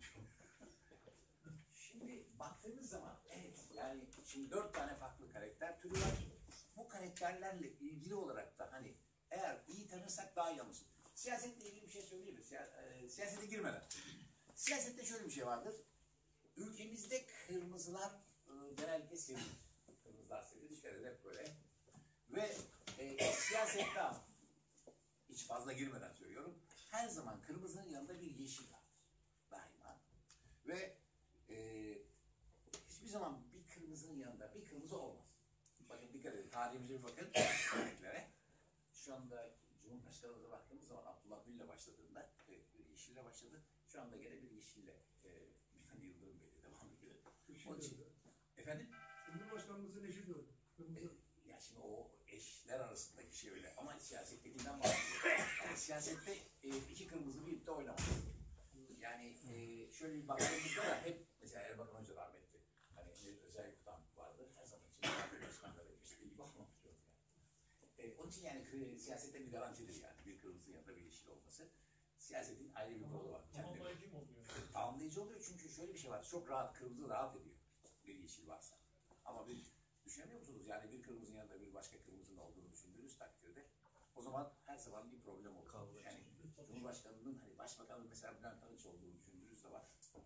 Şimdi baktığınız zaman, evet, yani şimdi dört tane farklı karakter türü var. Bu karakterlerle ilgili olarak da hani eğer iyi tanırsak daha iyi anlaşılır. Siyasetle ilgili bir şey söyleyeyim mi? Siya, e, siyasete girmeden. Siyasette şöyle bir şey vardır. Ülkemizde kırmızılar e, genellikle sevilir. Kırmızılar sevilir, dışarıda hep böyle. Ve e, siyasette ama, hiç fazla girmeden söylüyorum, her zaman kırmızının yanında bir yeşil vardır. Daima. Ve e, hiçbir zaman bir kırmızının yanında bir kırmızı olmaz. Bakın dikkat edin, tarihimize bir bakın örneklere. Şu anda Cumhurbaşkanımıza baktığımız zaman Abdullah Gül'le başladığında evet, bir yeşille başladı. Şu anda gene bir yeşille e, Binali Yıldırım Bey'le devam ediyor. Onun için, efendim? Cumhurbaşkanımızın eşi de öyle. E, ya şimdi o eşler arasındaki şey öyle ama siyasettekinden bahsediyor. Yani siyasette e, iki kırmızı bir de oynamaz. Yani e, şöyle bir baktığımızda da hep mesela Erbakan Hoca rahmetli. Hani özel kutan vardı. Her zaman için başkanları işte gibi olmamış yok yani. E, onun için yani kri, siyasette bir garantidir yani. Bir kırmızı yanında bir yeşil olması. Siyasetin ayrı bir kolu var. Tamamlayıcı mı oluyor? Tamamlayıcı oluyor çünkü şöyle bir şey var. Çok rahat, kırmızı rahat ediyor. Bir yeşil varsa. Ama bir düşünemiyor musunuz? Yani bir kırmızının yanında bir başka kırmızının olduğunu düşündüğünüz takdirde o zaman her zaman bir problem olur. Yani Cumhurbaşkanının hani başbakanın mesela Bülent Arınç olduğunu düşündüğünüz zaman.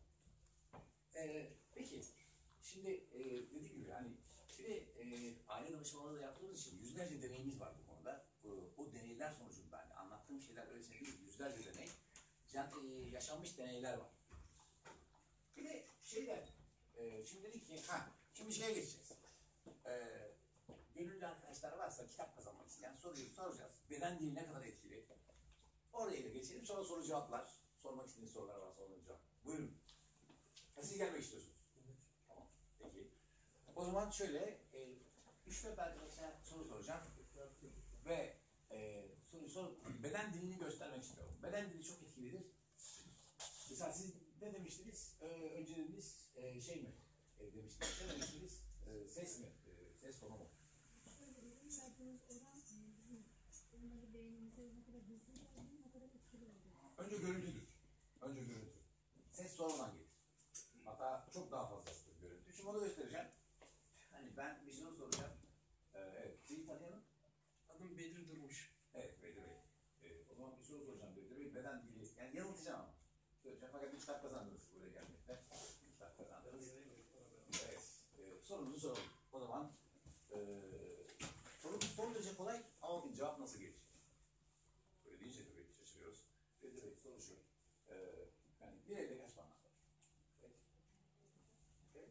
Ee, peki şimdi e, dediğim gibi yani bir de e, aile danışmanlığı da yaptığımız için yüzlerce deneyimiz var bu konuda. O, o deneyler sonucunda hani anlattığım şeyler öyle değil, yüzlerce deney, can, e, yaşanmış deneyler var. Bir de şeyler, e, şimdi dedik ki ha şimdi şeye geçeceğiz. Ee, gönüllü arkadaşlar varsa kitap kazanmak isteyen soruyu soracağız. Beden dili ne kadar etkili? Oraya da geçelim. Sonra soru cevaplar. Sormak istediğiniz sorular varsa onları cevap. Buyurun. Ha, siz gelmek istiyorsunuz. Evet. Tamam. Peki. O zaman şöyle e, üç dört arkadaşa soru soracağım. Ve e, soruyu sor, beden dilini göstermek istiyorum. Beden dili çok etkilidir. Mesela siz ne demiştiniz? Ee, önce dediniz e, şey mi? E, demiştiniz. Ne demiştiniz? E, ses mi? E, ses tonu mu? Şöyle bizim verdiğimiz oran e, bizim onları beynimize ne kadar hızlı geldiği ne kadar etkili oluyor. Önce görüntüdür. Önce görüntü. Ses sonradan gelir. Hatta çok daha fazlasıdır görüntü. Şimdi onu göstereceğim. Hani ben bir soru soracağım. Ee, evet. Sizi tanıyalım. Adım Bedir Durmuş. Evet Bedir Bey. Ee, o zaman bir soru soracağım Bedir Bey. Beden dili. Yani yanıltacağım ama. Söyleyeceğim. Fakat bir kitap kazandınız buraya gelmekte. Bir kitap kazandınız. Evet. Ee, sorunuzu soralım. O zaman ee, sorumuz son derece kolay ama bakın cevap nasıl gelir? Böyle deyince tabii şaşırıyoruz. Bedir Bey soru şu. Ee, yani bir evde kaç parmak var? Evet. Evet.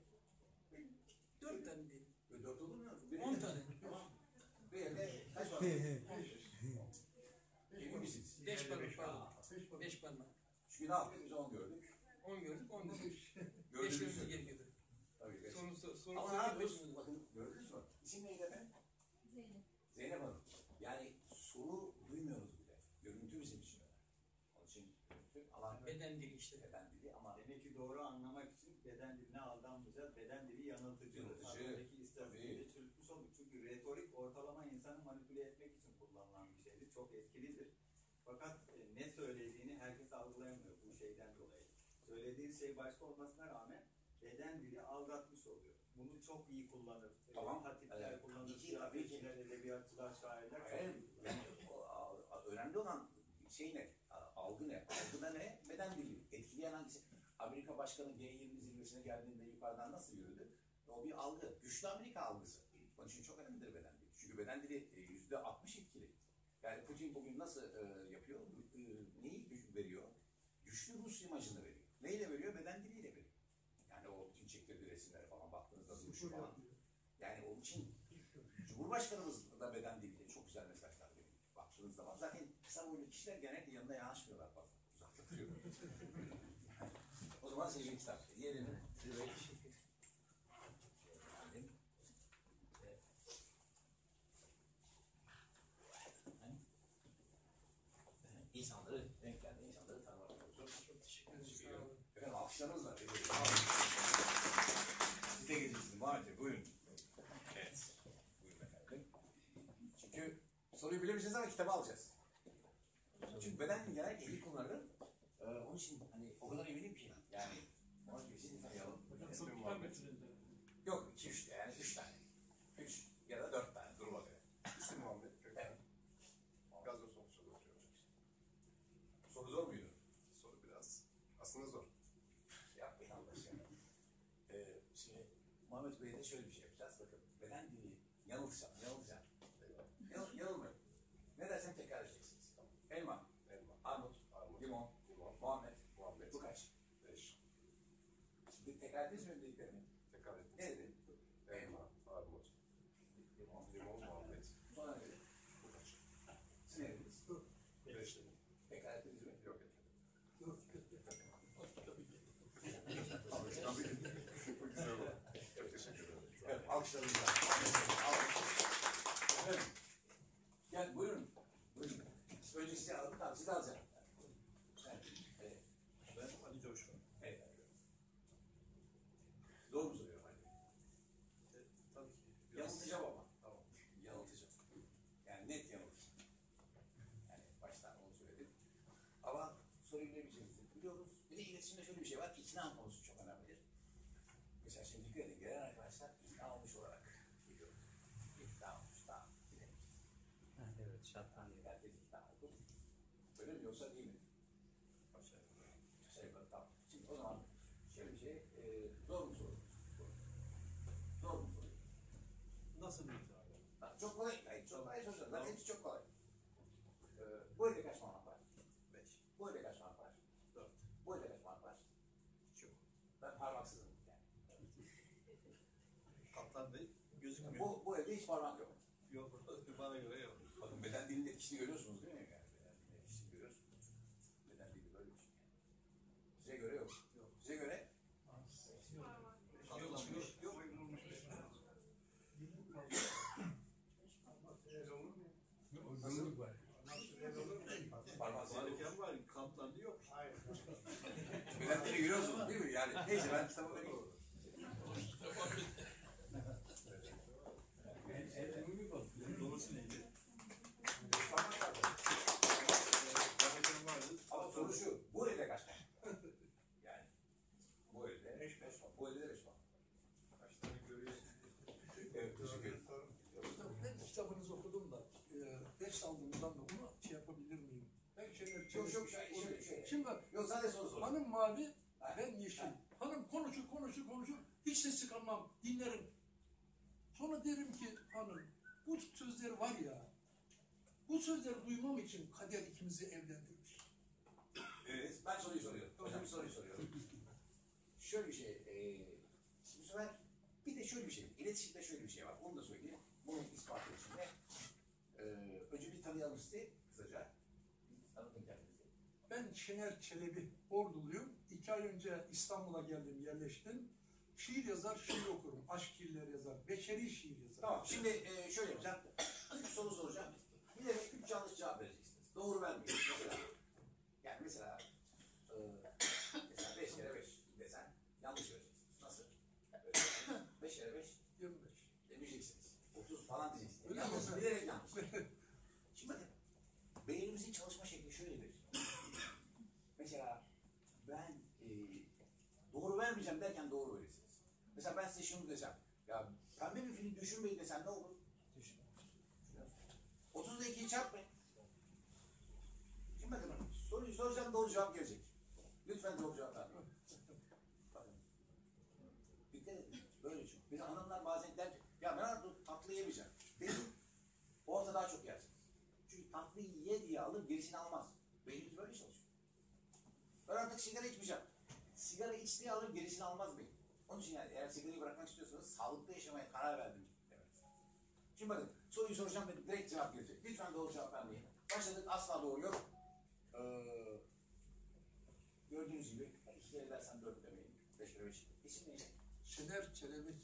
Dört tane değil. Böyle dört olur mu? Bir On evde- tane. Tamam. Bir evde kaç parmak var? Emin misiniz? Beş parmak pardon. Beş parmak. Çünkü ne yaptık? Biz on gördük. On gördük, on dedik. Beş Gördüğümüz görmemiz gördük. gerekiyordu. Tabii beş. Soru soru soru Ama ne soru beş yapıyorsunuz? mi? Bakın gördünüz mü? İsim neydi efendim? Zeynep. Zeynep Hanım. Yani soru duymuyoruz bile. Görüntü bizim için önemli. Onun için görüntü alan Beden dili işte. beden dili ama Demek ki doğru anlamak için beden diline aldanmayacağız. Beden dili yanıltıcı. Yanıltıcı. Az önceki istatistikte çürütmüş olduk. Çünkü retorik ortalama insanı manipüle etmek için kullanılan bir şeydir. Çok etkilidir. Fakat e, ne söylediğini herkes algılayamıyor bu şeyden dolayı. Söylediği şey başka olmasına rağmen beden dili aldatmış oluyor. Bunu çok iyi kullanır. Tamam. Hatipler Evet. kullanır, İki, tabii ki. siyasetçiler, edebiyatçılar, şairler çok evet, iyi kullanır. yani, o, a- a- önemli olan şey ne? A- Algı ne? Algıda ne? Beden dili. Etkileyen hangisi? Amerika Başkanı G yirmi zirvesine geldiğinde yukarıdan nasıl yürüdü? O bir algı. Güçlü Amerika algısı. Onun için çok önemlidir beden dili. Çünkü beden dili e, yüzde altmış etkili. Yani Putin bugün nasıl e, yapıyor? E, neyi güç veriyor? Güçlü Rus imajını veriyor. Neyle veriyor? Beden diliyle veriyor. Yani o resimlere falan baktığınızda duruşu falan. Yani onun için Cumhurbaşkanımız da beden diliyle çok güzel mesajlar veriyor. Baktığınız zaman zaten kısa boylu kişiler genellikle yanında yanaşmıyorlar fazla. Uzakta duruyorlar. O zaman sevgili kitap. Diğerini İnsanları, renklerde insanları tanımak istiyoruz. Çok teşekkür ederim. Efendim alkışlarımız var. Siz de geleceksiniz Muhammed Bey. Buyurun. Evet. Buyurun efendim. Çünkü soruyu bilemeyeceğiz ama kitabı alacağız. Çünkü beden genellikle ilk konuları e, onun için hani o kadar eminim ki yani Muhammed Bey sizi tanıyalım. Çok kitap getirildi. Yok iki üç yani üç tane. Üç ya da dört tane duruma göre. İsim Muhammed Köken. Evet. Gazoz sonuçta oturuyor. Soru zor muydu? Soru biraz aslında zor. Yapmayın Allah aşkına. Ee, şimdi Muhammed Bey'e de şöyle bir şey yapacağız. Bakın beden dili yanılacağım, yanılacağım. Yanıl, yanılmayın. Ne dersem tekrar edeceksiniz. Elma, Elma, armut, armut, limon, limon, Muhammed, Muhammed, bu kaç? beş. Şimdi tekrar ettiniz mi dediklerimi? Tekrar ettim. Ne dedi? Elma, armut, Limon. limon, Muhammed. Sonra ne dedi? Bu kaç? Siz ne dediniz? Beş dedim. Tekrar ettiniz mi? Yok etmedim. Bu güzel oldu. Çok teşekkür ederim. Evet, alkışlarınızla. Evet. Gel buyurun. Buyurun. Önce sizi alalım, tamam sizi alacağım. Evet. Evet. Ben Ali Coşkun. Evet. Doğru mu soruyorum Ali? E, tabii ki. Yanıltacağım ama. Tamam. Yanıltacağım. Yani net yanıltacağım. Yani baştan onu söyledim. Ama soruyu bilemeyeceğimizi biliyoruz. Bir de iletişimde şöyle bir şey var. İkna konusu çok önemlidir. Mesela şimdi dikkat edin. Gelen arkadaşlar ikna olmuş olarak geliyor. İkna olmuş. Tamam. Gidelim. Evet, şartname. Herkes ikna oldu. Öyle mi yoksa değil mi? Aşağı yukarı. Aşağı yukarı tamam. Şimdi o zaman şöyle bir şey. E, zor mu soru? Zor mu soru? Nasıl bir itibar? Ha, çok kolay. Hayır, çok kolay soracağım. Zaten hepsi çok kolay. Ee, bu elde kaç puan var? Beş. Bu elde kaç puan var? Dört. Bu elde kaç puan var? Hiç yok. Ben parmaksızım yani. Kaptan Bey gözükmüyor. Bu, bu elde hiç parmak yok. Yok. Bana göre yok. Bakın beden dilinin etkisini görüyorsunuz değil mi? Yani beden dilinin etkisini görüyorsunuz. Beden dili böyle bir şey. Size göre yok. Yok. Size göre? Katlanmış. Yok. Nasıl? Parmak yok. Varken var, kaplandı yok. Hayır. Beden dili görüyorsunuz değil mi? Yani neyse ben kitabı vereyim. Elimi mi bak? Doğrusu neydi? Parmak var. Varken vardı. Ama soru şu, bu elde kaç puan? Yani bu elde beş puan. Bu elde de beş puan. Kaç tane görüyorsun? Evet, teşekkür ederim. Ben kitabınızı okudum da beş aldığımdan da bunu şey yapabilir miyim? Ben şeyler Yok yok şöyle şöyle şöyle. Şimdi bak, Yok sadece soru sor. hanım mavi, Ha. ben yeşil. Hanım konuşur konuşur konuşur, hiç ses çıkarmam, dinlerim. Sonra derim ki hanım, bu sözler var ya, bu sözleri duymam için kader ikimizi evlendirmiş. Evet, ben soruyu soruyorum. Hocam bir soruyu soruyorum. Şöyle bir şey, e, bu sefer bir de şöyle bir şey, iletişimde şöyle bir şey var. Onu da söyleyeyim. Bunun ispatı için de. E, önce bir tanıyalım sizi kısaca. Bir tanıtın kendinizi. Ben Şener Çelebi, Orduluyum. İki ay önce İstanbul'a geldim, yerleştim. Şiir yazar, şiir okurum. Aşk şiirler yazar, beşeri şiir yazar. Tamam, şimdi e, şöyle yapacağım. Üç soru soracağım. Bir de üç yanlış cevap vereceksiniz. Doğru vermeyin. Mesela, yani mesela, e, mesela beş kere beş desen yanlış vereceksiniz. Nasıl? Öyle. Beş kere beş yirmi beş. demeyeceksiniz. Otuz falan diyeceksiniz. Öyle Yanlış, mi? bilerek yanlış. Şimdi bakın, beynimizin çalışma şekli şöyledir. Mesela ben e, doğru vermeyeceğim derken doğru verirsiniz. Mesela ben size şunu desem, ya pembe bir film düşünmeyin desem ne olur? otuzda ikiyi çarpmayın. Şimdi bakın, soruyu soracağım, doğru cevap gelecek. Lütfen doğru cevap vermeyin. Bakın. Dikkat edin, böyle çok. Bir de hanımlar bazen der ki, ya ben artık tatlı yemeyeceğim. Benim orta daha çok yersiniz. Çünkü tatlıyı ye diye alır, gerisini almaz. Beynimiz böyle çalışıyor. Ben artık sigara içmeyeceğim. Sigara iç diye alır, gerisini almaz beyin. Onun için yani eğer sigarayı bırakmak istiyorsanız sağlıklı yaşamaya karar verdim demek. Şimdi bakın soruyu soracağım ve direkt cevap gelecek. Lütfen doğru cevap vermeyin. Başladık, asla doğru yok. Ee, gördüğünüz gibi iki kere dersen dört demeyin. Beş kere beş. İsim neydi? Şener Çelebi.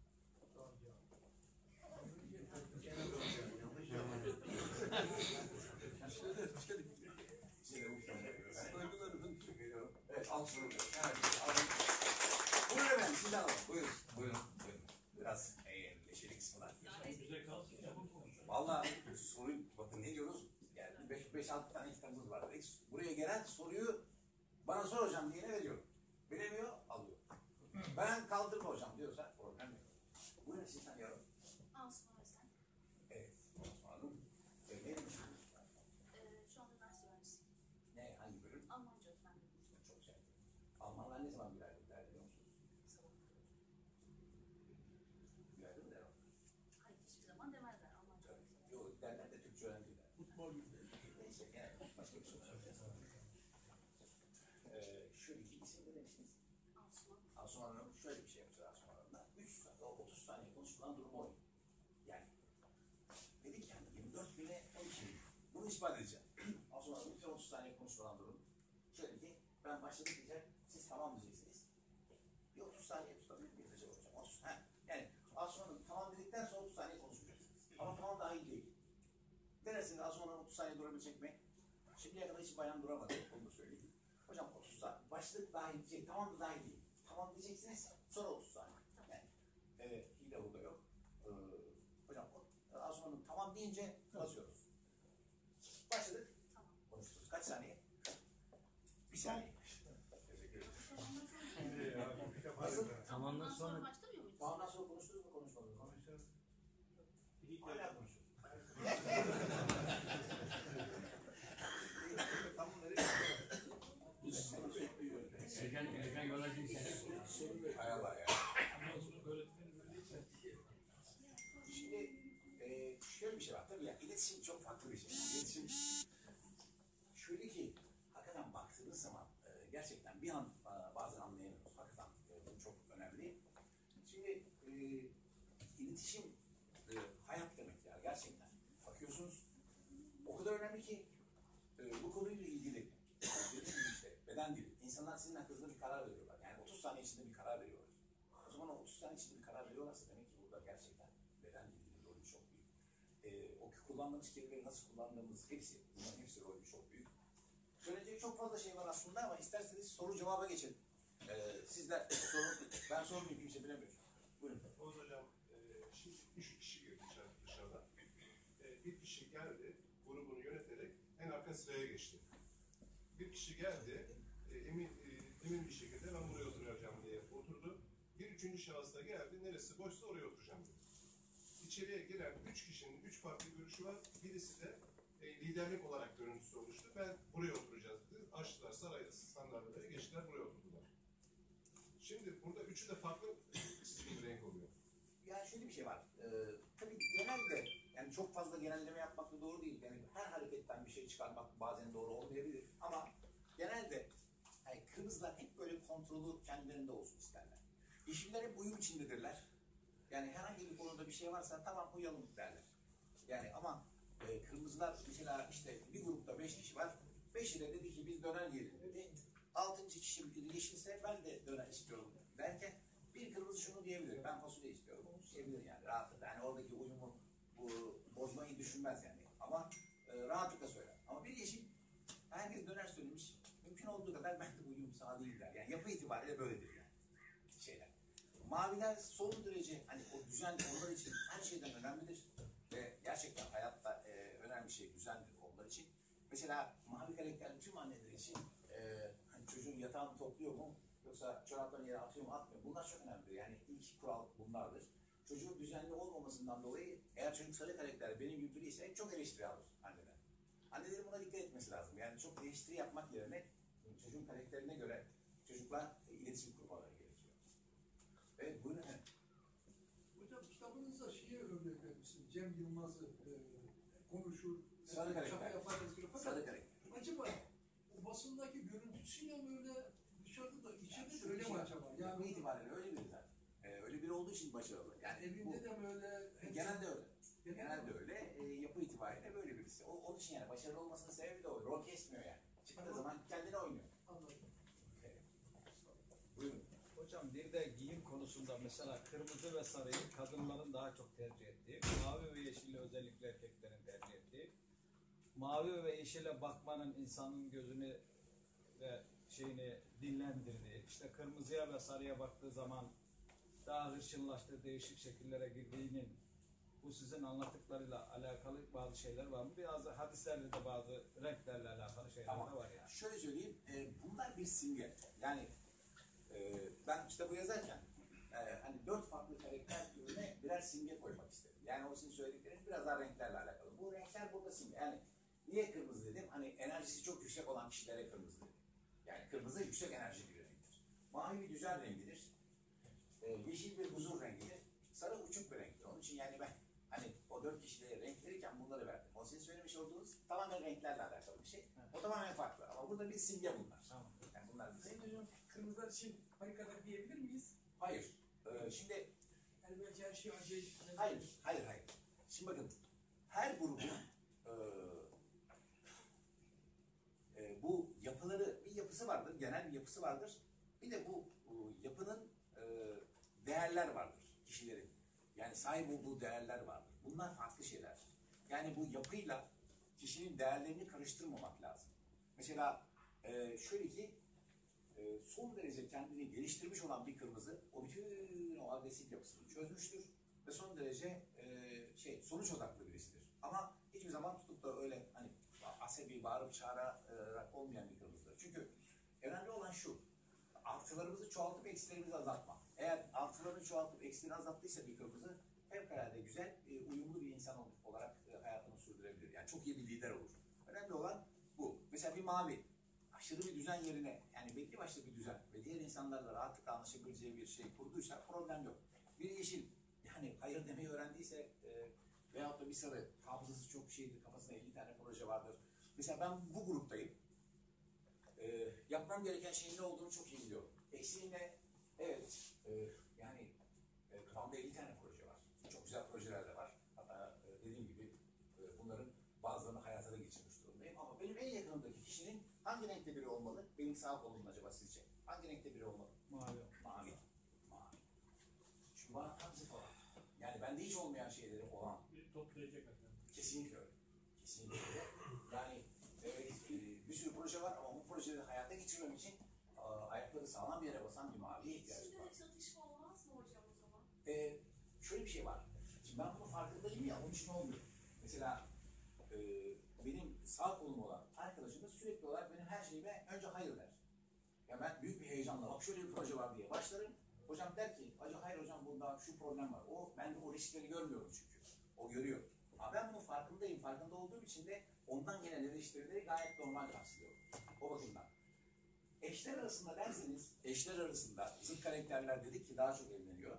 Evet, alkışlıyorum. Buyurun efendim, sizden alalım. Buyurun, buyurun, buyurun. Biraz e, neşeli kısmı var. Vallahi soruyu, bakın ne diyoruz? Yani beş, beş altı tane kitabımız var. Buraya gelen soruyu bana sor hocam diyene veriyorum. Bilemiyor, alıyor. Ben kaldırma hocam diyorsa problem yok. Buyurun siz tanıyorum. Asuman Özden. Evet, Osman Hanım. E, ne düşünüyorsunuz? Ee, şu anda üniversite öğrencisiyim. Ne, hangi bölüm? Almanca öğretmenliği. Çok güzel. Almanlar ne zaman bir ayrı der biliyor musunuz? Sabah. Bir ayrı mı der o? Hayır, hiçbir zaman demezler Almanca öğretmenliği. Yok derler de Türkçe öğrenci der. Futbol gibi. Neyse yani başka bir şey soracağız. Ee, şöyle iki isim de demiştiniz. Asuman. Asuman Hanım şöyle bir şey yapacak Asuman Hanım'da. üç dakika otuz saniye konuşulan durumu oyun. Yani dedik yani yirmi dört bine on iki bin. Bunu ispat edeceğim. Asuman Hanım lütfen otuz saniye konuşulan durum. Şöyle ki ben başladık diyeceğim. Siz tamam diyeceksiniz. Bir otuz saniye tutabilir miyiz acaba hocam? otuz. Ha. Yani Asuman Hanım tamam dedikten sonra otuz saniye konuşmayacaksınız. Ama tamam daha iyi değil. Dersiniz Asuman Hanım otuz saniye durabilecek mi? Şimdiye kadar hiç bayan duramadı. Onu da söyleyeyim. Hocam otuz saniye. Başladık daha iyi şey, tamam da daha iyi değil. Tamam diyeceksiniz sonra otuz saniye. Yani evet, hile huda yok. Ee, hocam Asuman Hanım tamam deyince basıyoruz. Başladık. Tamam. Konuşuruz. Kaç saniye? Bir saniye. Teşekkür ederim. Nasıl? Tamamdan sonra başlamıyor muyuz? Tamamdan sonra konuştunuz mu konuşmadınız mı? Konuşuyoruz. Hala konuşuyoruz. Tamam nereye Erken, erken yola gitsin. Hay Allah ya. Şimdi e, şöyle bir şey var tabii ya, iletişim çok farklı bir şey. İletişim şöyle ki hakikaten baktığınız zaman e, gerçekten bir an e, bazen anlayamıyoruz. Hakikaten e, bu çok önemli. Şimdi e, iletişim e, hayat demek ya gerçekten. Bakıyorsunuz o kadar önemli ki e, bu konuyla ilgili e, dediğim gibi işte beden dili. İnsanlar sizin hakkınızda bir karar veriyorlar. Yani otuz saniye içinde bir karar veriyorlar. O zaman o otuz saniye içinde bir karar veriyorlarsa demek ki burada gerçekten beden dilinin rolü çok büyük. E, o kullandığımız kelimeleri nasıl kullandığımız hepsi, bunların hepsi rolü çok büyük. Söyleyecek çok fazla şey var aslında ama isterseniz soru cevaba geçelim. E, sizler sorun, ben sormayayım kimse bilemiyor. Buyurun. Oğuz Hocam, e, şimdi üç kişi girdi dışarı- dışarıda. E, bir kişi geldi, grubunu yöneterek en arka sıraya geçti. Bir kişi geldi, e, emin, e, emin bir şekilde ben buraya oturacağım diye oturdu. Bir üçüncü şahıs da geldi, neresi boşsa oraya oturacağım dedi. İçeriye giren üç kişinin üç farklı görüşü var. Birisi de e, liderlik olarak görüntüsü oluştu. Ben buraya oturacağız dedi. Açtılar sarayda sandalyeleri, geçtiler buraya oturdular. Şimdi burada üçü de farklı çizgi bir renk oluyor. Yani şöyle bir şey var. Ee, tabii genelde yani çok fazla genelleme yapmak da doğru değil. Yani her hareketten bir şey çıkarmak bazen doğru olmayabilir. Ama genelde yani kırmızılar hep böyle kontrolü kendilerinde olsun isterler. Yeşiller hep uyum içindedirler. Yani herhangi bir konuda bir şey varsa tamam uyalım derler. Yani ama e, kırmızılar mesela işte bir grupta beş kişi var. Beşi de dedi ki biz döner yiyelim dedi. Altıncı kişi yeşilse ben de döner istiyorum derken bir kırmızı şunu diyebilir. Ben fasulye istiyorum. Diyebilir yani rahatlıkla. Yani oradaki uyumu bu, bozmayı düşünmez yani. Ama e, rahatlıkla söyler. Ama bir yeşil herkes döner söylemiş. Mümkün olduğu kadar ben de uyum sağlayayım der. Yani yapı itibariyle böyledir yani. Şeyler. Maviler son derece hani o düzen onlar için her şeyden önemlidir. Ve gerçekten hayatta e, önemli şey düzendir onlar için. Mesela mavi karakterli tüm anneler için e, hani çocuğun yatağını topluyor mu yoksa çoraplarını yere atıyor mu atmıyor mu? Bunlar çok önemlidir. Yani ilk kural bunlardır. Çocuğun düzenli olmamasından dolayı eğer çocuk sarı karakter benim gibi biri ise çok eleştiri alır anneden. Annelerin buna dikkat etmesi lazım. Yani çok eleştiri yapmak yerine çocuğun karakterine göre çocukla iletişim kurmaları gerekiyor. Evet buyurun efendim. Hocam kitabınızda şeye örnek vermişsiniz. Cem Yılmaz'ı e, konuşur, Sarı karakter. şaka yapar, espri yapar. Sarı karakter. Acaba o basındaki görüntüsüyle mi öyle dışarıda da içeride de öyle mi acaba? Yani bu Yani itibariyle öyle bir zaten. için başarılı. Yani Evinde bu, de böyle... genelde öyle. Genelde Genelde öyle. E, yapı itibariyle böyle birisi. O, onun için yani başarılı olmasının sebebi de o. Rol kesmiyor yani. Çıktığı zaman kendine oynuyor. Anladım. Evet. Buyurun. Hocam bir de giyim konusunda mesela kırmızı ve sarıyı kadınların daha çok tercih ettiği, mavi ve yeşili özellikle erkeklerin tercih ettiği, mavi ve yeşile bakmanın insanın gözünü ve şeyini dinlendirdiği, işte kırmızıya ve sarıya baktığı zaman daha hırçınlaştığı, değişik şekillere girdiğinin, bu sizin anlattıklarıyla alakalı bazı şeyler var mı? Biraz da hadislerde de bazı renklerle alakalı şeyler Tamam. de var yani. Şöyle söyleyeyim, e, bunlar bir simge. Yani e, ben kitabı yazarken e, hani dört farklı karakter türüne birer simge koymak istedim. Yani o sizin söyledikleriniz biraz daha renklerle alakalı. Bu renkler burada simge. Yani niye kırmızı dedim? Hani enerjisi çok yüksek olan kişilere kırmızı dedim. Yani kırmızı yüksek enerji bir renktir. Mavi bir düzen rengidir. E, yeşil bir huzur rengidir. Sarı uçuk bir renktir. Onun için yani ben hani o dört kişilere renk verirken bunları verdim. O sizin söylemiş olduğunuz tamamen renklerle alakalı bir şey. O tamamen farklı. Ama burada bir simge bunlar. Tamam. Yani bunlar bir simge. Sayın hocam, kırmızılar için harikalar diyebilir miyiz? Hayır. Ee, şimdi Yani belki her şey acayip. hayır, hayır, hayır. Şimdi bakın, her grubun e, e, bu yapıları, bir yapısı vardır, genel bir yapısı vardır. Bir de bu, bu yapının e, değerler vardır kişilerin. Yani sahip olduğu değerler vardır. Bunlar farklı şeyler. Yani bu yapıyla kişinin değerlerini karıştırmamak lazım. Mesela e, şöyle ki, e, son derece kendini geliştirmiş olan bir kırmızı, o bütün o agresif yapısını çözmüştür ve son derece e, şey sonuç odaklı birisidir. Ama hiçbir zaman tutup da öyle hani asabi, bağırıp çağırarak olmayan bir kırmızıdır. Çünkü önemli olan şu, artılarımızı çoğaltıp eksilerimizi azaltmak. Eğer artılarını çoğaltıp eksilerini azalttıysa bir kırmızı, fevkalade güzel, e, uyumlu bir insan olarak e, hayatını sürdürebilir. Yani çok iyi bir lider olur. Önemli olan bu. Mesela bir mavi, aşırı bir düzen yerine, yani belli başlı bir düzen ve diğer insanlarla rahatlıkla anlaşabileceği bir şey kurduysa problem yok. Bir yeşil, yani hayır demeyi öğrendiyse e, veyahut da bir sarı, hafızası çok şeydir, kafasında elli tane proje vardır. Mesela ben bu gruptayım. E, yapmam gereken şeyin ne olduğunu çok iyi biliyorum. Eksiğinde, evet, e, yani e, kafamda elli tane proje var. Çok güzel projeler de var. Hatta e, dediğim gibi e, bunların bazılarını hayata da geçirmiş durumdayım. Ama benim en yakınımdaki kişinin hangi renkte biri olmalı? Benim sağ kolum acaba sizce? Hangi renkte biri olmalı? Mavi. Mavi. Mavi. Çünkü bana tam zıt olan. Yani bende hiç olmayan şeyleri olan. Toplayacak efendim. Kesinlikle öyle. Kesinlikle öyle. Yani evet, e, bir sürü proje var ama bu projeleri hayata geçirmem için a, ayakları sağlam bir yere basan bir maviye ihtiyacım var. Şimdi de çatışma olmaz mı hocam o zaman? Ee, şöyle bir şey var. Şimdi ben bunun farkındayım ya, onun için olmuyor. Mesela e, benim sağ kolum olan arkadaşım da sürekli olarak benim her şeyime önce hayır der. Ya ben büyük bir heyecanla bak şöyle bir proje var diye başlarım. Hocam der ki, hayır hocam bunda şu problem var. O, ben de o riskleri görmüyorum çünkü. O görüyor. Ama ben bunun farkındayım. Farkında olduğum için de ondan gelen eleştirileri gayet normal karşılıyorum. O bakımdan. Eşler arasında derseniz, eşler arasında zıt karakterler dedik ki daha çok evleniyor.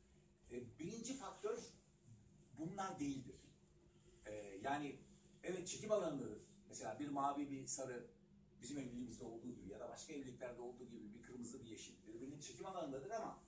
E, birinci faktör bunlar değildir. E, yani evet çekim alanıdır. Mesela bir mavi bir sarı bizim evliliğimizde olduğu gibi ya da başka evliliklerde olduğu gibi bir kırmızı bir yeşil birbirinin çekim alanındadır ama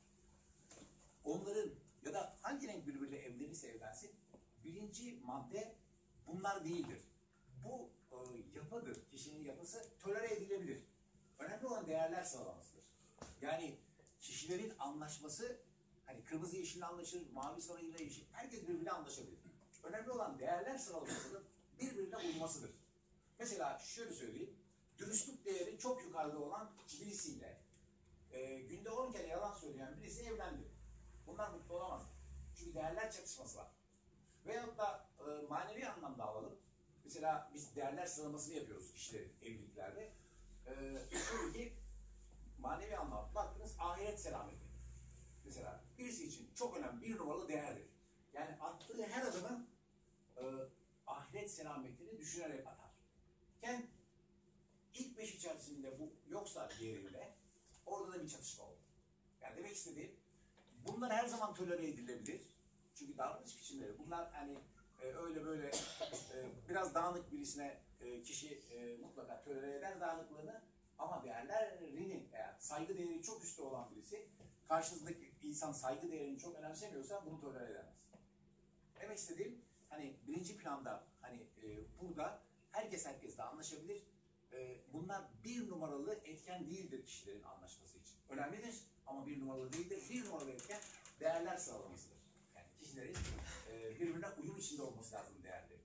onların ya da hangi renk birbiriyle evlenirse evlensin birinci madde bunlar değildir. Bu e, yapıdır. Kişinin yapısı tolere edilebilir. Önemli olan değerler sıralamasıdır. Yani kişilerin anlaşması, hani kırmızı yeşille anlaşır, mavi sarıyla yeşil, herkes birbiriyle anlaşabilir. Önemli olan değerler sıralamasının birbirine uymasıdır. Mesela şöyle söyleyeyim, dürüstlük değeri çok yukarıda olan birisiyle e, günde on kere yalan söyleyen birisi evlendi. Bunlar mutlu olamaz. Çünkü değerler çatışması var. Veyahut da e, manevi anlamda alalım. Mesela biz değerler sıralamasını yapıyoruz kişilerin evliliklerde. E, şöyle ki manevi anlamda baktınız ahiret selameti. Mesela birisi için çok önemli bir numaralı değerdir. Yani attığı her adımın e, ahiret selametini düşünerek atar. Yani ilk beş içerisinde bu yoksa diğerinde orada da bir çatışma olur. Yani demek istediğim bunlar her zaman tolere edilebilir. Çünkü davranış biçimleri bunlar hani e, öyle böyle e, biraz dağınık birisine e, kişi e, mutlaka tolere eder dağınıklığını ama değerlerini eğer saygı değeri çok üstte olan birisi karşınızdaki insan saygı değerini çok önemsemiyorsa bunu tolere edemez. Demek istediğim hani birinci planda hani e, burada herkes herkesle anlaşabilir. E, bunlar bir numaralı etken değildir kişilerin anlaşması için. Önemlidir ama bir numaralı değildir. Bir numaralı etken değerler sıralamasıdır. Yani kişilerin e, birbirine uyum içinde olması lazım değerleri.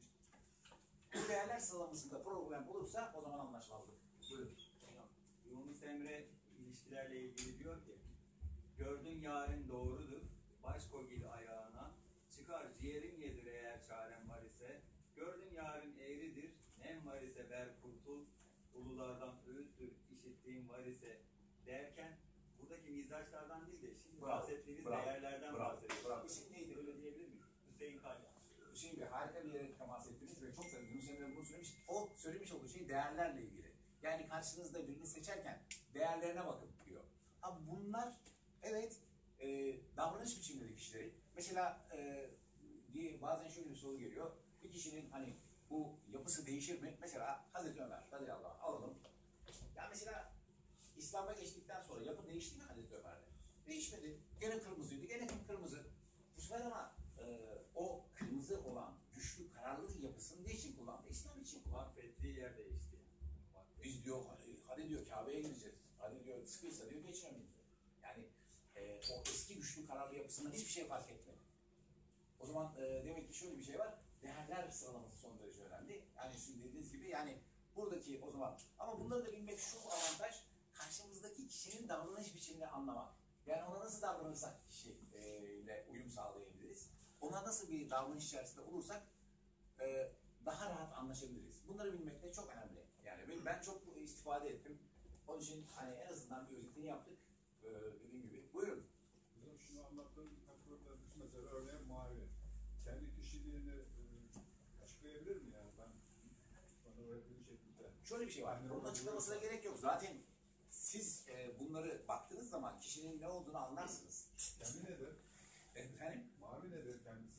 Bu değerler sıralamasında problem olursa o zaman anlaşmazlık. Buyurun. Yunus Emre ilişkilerle ilgili diyor ki, gördün yarın doğrudur, baş kogil ayağına, çıkar ciğerin yedir eğer çaren var ise, gördün yarın eğridir, nem var ise ver kurtul, ululardan öğüttür işittiğin var ise derken, buradaki mizaçlardan değil de şimdi Bravo, bahsettiğiniz bravo, değerlerden bravo, bahsediyoruz. bravo. İsim neydi öyle diyebilir miyiz? Hüseyin Kalya. Hüseyin Bey harika bir yere temas ettiniz ve çok da Yunus Emre bunu söylemiş. O söylemiş olduğu şey değerlerle ilgili. Yani karşınızda birini seçerken değerlerine bakın diyor. Ama bunlar evet e, davranış biçimleri kişileri. Mesela e, diye bazen şöyle bir soru geliyor. Bir kişinin hani bu yapısı değişir mi? Mesela Hazreti Ömer radıyallahu anh alalım. Ya mesela İslam'a geçtikten sonra yapı değişti mi Hazreti Ömer'de? Değişmedi. Gene kırmızıydı, gene kırmızı. Bu sefer ama e, o kırmızı olan güçlü, kararlı yapısını ne için kullandı? İslam için kullandı. Vakfettiği yer değişti. Biz diyor, hadi, hadi diyor Kabe'ye gideceğiz. Hadi diyor sıkıysa diyor geçiremeyiz diyor. Yani e, o eski güçlü, kararlı yapısından hiçbir şey fark etmedi. O zaman e, demek ki şöyle bir şey var. Değerler sıralaması son derece önemli. Yani sizin dediğiniz gibi yani buradaki o zaman ama bunları da bilmek şu avantaj, karşımızdaki kişinin davranış biçimini anlamak. Yani ona nasıl davranırsak kişiyle uyum sağlayabiliriz. Ona nasıl bir davranış içerisinde olursak e, daha rahat anlaşabiliriz. Bunları bilmek de çok önemli. Yani ben çok istifade ettim. Onun için hani en azından bir özetini yaptık. Ee, dediğim gibi. Buyurun. Hocam şunu anlattığım faktörler mesela örneğin mavi. Kendi kişiliğini e, açıklayabilir mi yani? Ben bana öğrettiği şekilde. Şöyle bir şey var. Bunun açıklamasına gerek yok. Zaten siz e, bunları baktığınız zaman kişinin ne olduğunu anlarsınız. Kendi nedir? Efendim? Mavi nedir kendisi?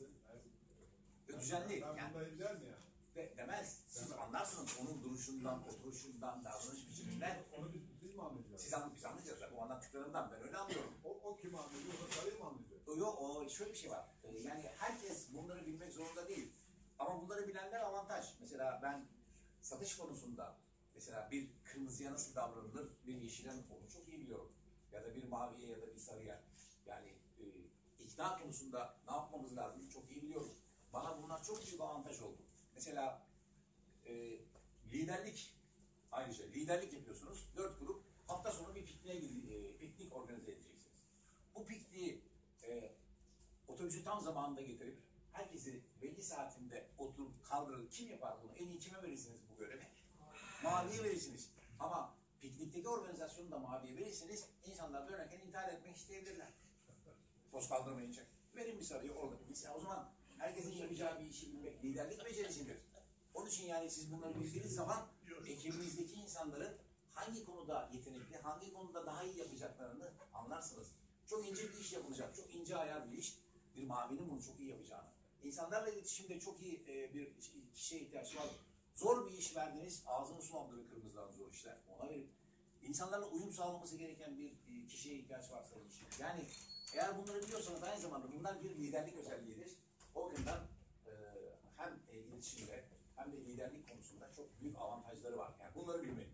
Yani, Düzenli. Ben, ben yani, bundayım der mi yani? de, demez. Siz Demez. anlarsınız onun duruşundan, oturuşundan, davranış biçiminden. Onu biz, biz mi anlayacağız? Siz, anla, biz anlayacağız. Bu anlattıklarından ben öyle anlıyorum. O, o kim anlayacak? O da sarıyı mı anlayacak? Yok, o şöyle bir şey var. Ee, Yani herkes bunları bilmek zorunda değil. Ama bunları bilenler avantaj. Mesela ben satış konusunda mesela bir kırmızıya nasıl davranılır, bir yeşile onu çok iyi biliyorum. Ya da bir maviye ya da bir sarıya. Yani e, ikna konusunda ne yapmamız lazım çok iyi biliyorum. Bana bunlar çok büyük avantaj oldu. Mesela e, liderlik ayrıca liderlik yapıyorsunuz. Dört grup hafta sonu bir pikniğe e, piknik organize edeceksiniz. Bu pikniği e, otobüsü tam zamanında getirip herkesi belli saatinde oturup kaldırır. Kim yapar bunu? En iyi kime verirsiniz bu görevi? Maviye verirsiniz. Ama piknikteki organizasyonu da maviye verirseniz insanlar dönerken intihar etmek isteyebilirler. Toz kaldırmayınca. Verin bir sarıyı orada. Mesela o zaman herkesin yapacağı bir işi bilmek liderlik becerisidir. Onun için yani siz bunları bildiğiniz zaman ekibinizdeki insanların hangi konuda yetenekli, hangi konuda daha iyi yapacaklarını anlarsınız. Çok ince bir iş yapılacak, çok ince ayar bir iş. Bir mavinin bunu çok iyi yapacağını. İnsanlarla iletişimde çok iyi e, bir kişiye ihtiyaç var. Zor bir iş verdiniz, ağzını sulandırır kırmızıdan zor işler. Ona verin. İnsanlarla uyum sağlaması gereken bir e, kişiye ihtiyaç varsa iş. Yani eğer bunları biliyorsanız aynı zamanda bunlar bir liderlik özelliğidir. O günden e, hem e, iletişimde hem de liderlik konusunda çok büyük avantajları var. Yani bunları bilmeyin.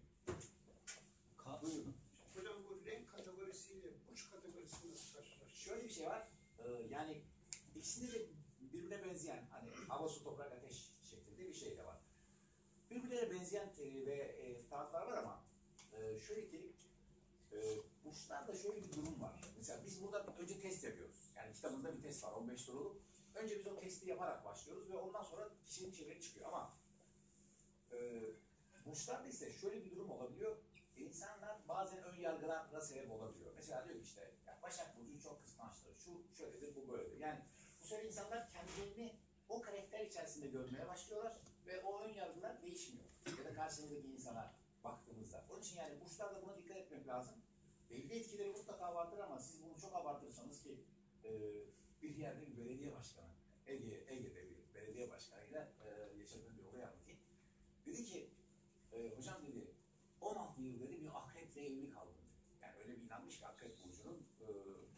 Buyurun. Hocam bu renk kategorisiyle burç kategorisi nasıl karşılaşıyor? Şöyle bir şey var. E, yani ikisinde de birbirine benzeyen hani hava, su, toprak, ateş şeklinde bir şey de var. Birbirlerine benzeyen e, ve e, taraflar var ama e, şöyle ki e, burçlarda şöyle bir durum var. Mesela biz burada önce test yapıyoruz. Yani kitabımızda bir test var on beş soruluk. Önce biz o testi yaparak başlıyoruz ve ondan sonra kişinin şeyleri çıkıyor ama e, burçlarda ise şöyle bir durum olabiliyor. İnsanlar bazen ön yargılara sebep olabiliyor. Mesela diyor ki işte ya Başak Burcu çok kıskançtır. Şu şöyledir, bu böyledir. Yani bu sefer insanlar kendilerini o karakter içerisinde görmeye başlıyorlar ve o ön yargılar değişmiyor. Ya da karşınızdaki insana baktığımızda. Onun için yani burçlarda buna dikkat etmek lazım. Belli etkileri mutlaka vardır ama siz bunu çok abartırsanız ki e, bir yerde bir belediye başkanı, Ege, Ege'de bir belediye başkanıyla e, yaşadığım bir olay anlatayım. Dedi ki, e, hocam dedi, on altı yıl dedi bir akreple evli kaldım. Yani öyle bir inanmış ki akrep burcunun e,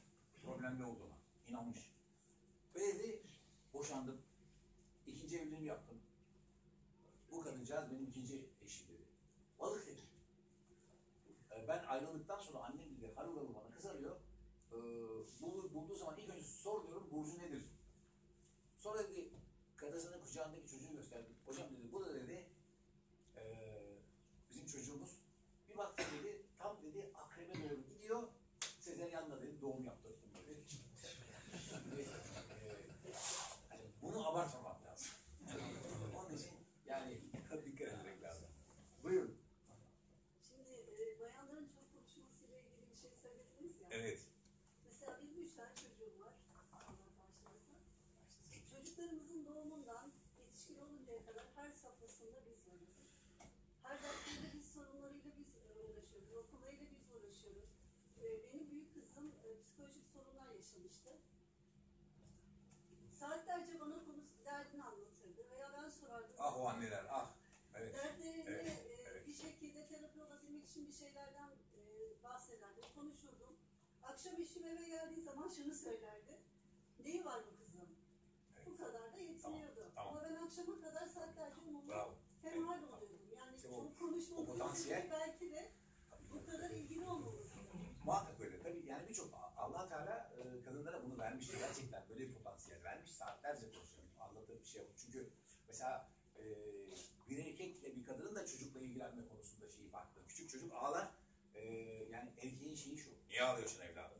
problemli olduğuna inanmış. Ve dedi boşandım. İkinci evliliğimi yaptım. Bu kadıncağız benim ikinci eşim dedi. Balık dedi. Ee, ben ayrıldıktan sonra annem dedi harıl harıl bana kız arıyor. Ee, bulduğu, bulduğu zaman ilk önce sor diyorum burcu nedir? Sonra dedi kadasının kucağındaki çocuğu gösterdi. Hocam dedi bu da dedi ee, bizim çocuğumuz. Bir baktım dedi tam dedi akrebe doğru gidiyor. Sezeryan'la dedi doğum yaptırdım dedi. Şimdi, ee, hani bunu abartmamak lazım. Onun için yani dikkat etmek lazım. Buyurun. Şimdi e, bayanların çok konuşmasıyla ilgili bir şey söylediniz ya. Evet. Mesela benim üç tane çocuğum var. Allah bağışlasın. Çocuklarımızın doğumundan yetişkin oluncaya kadar her safhasında biz varız. Her dertlerinde biz sorunlarıyla biz uğraşıyoruz. Okullarıyla biz uğraşıyoruz. E, benim büyük kızım e, psikolojik sorunlar yaşamıştı. Saatlerce bana konusu derdini anlatırdı veya ben sorardım. Ah o anneler ah. Evet. Dertlerini Evet, e, evet. bir şekilde terapi olabilmek için bir şeylerden e, bahsederdim, konuşurdum. Akşam eşim eve geldiği zaman şunu söylerdi. Neyi var bu kızın? Evet. Bu kadar da yetiniyordu. Tamam, tamam. Ama ben akşama kadar saatlerce onunla Bravo. hemhal Evet. oluyordum. Yani İşte o- çok konuşmamızın o potansiyel- sebebi belki de bu kadar ilgili olmamız. Muhakkak öyle. Tabii yani birçok Allah Teala e, kadınlara bunu vermiş. Gerçekten böyle bir potansiyel vermiş. Saatlerce konuşuyor. Anlattığı bir şey yok. Çünkü mesela e, bir erkekle bir kadının da çocukla ilgilenme konusunda şeyi farklı. Küçük çocuk ağlar. E, yani erkeğin şeyi şu. Niye ağlıyorsun evladım?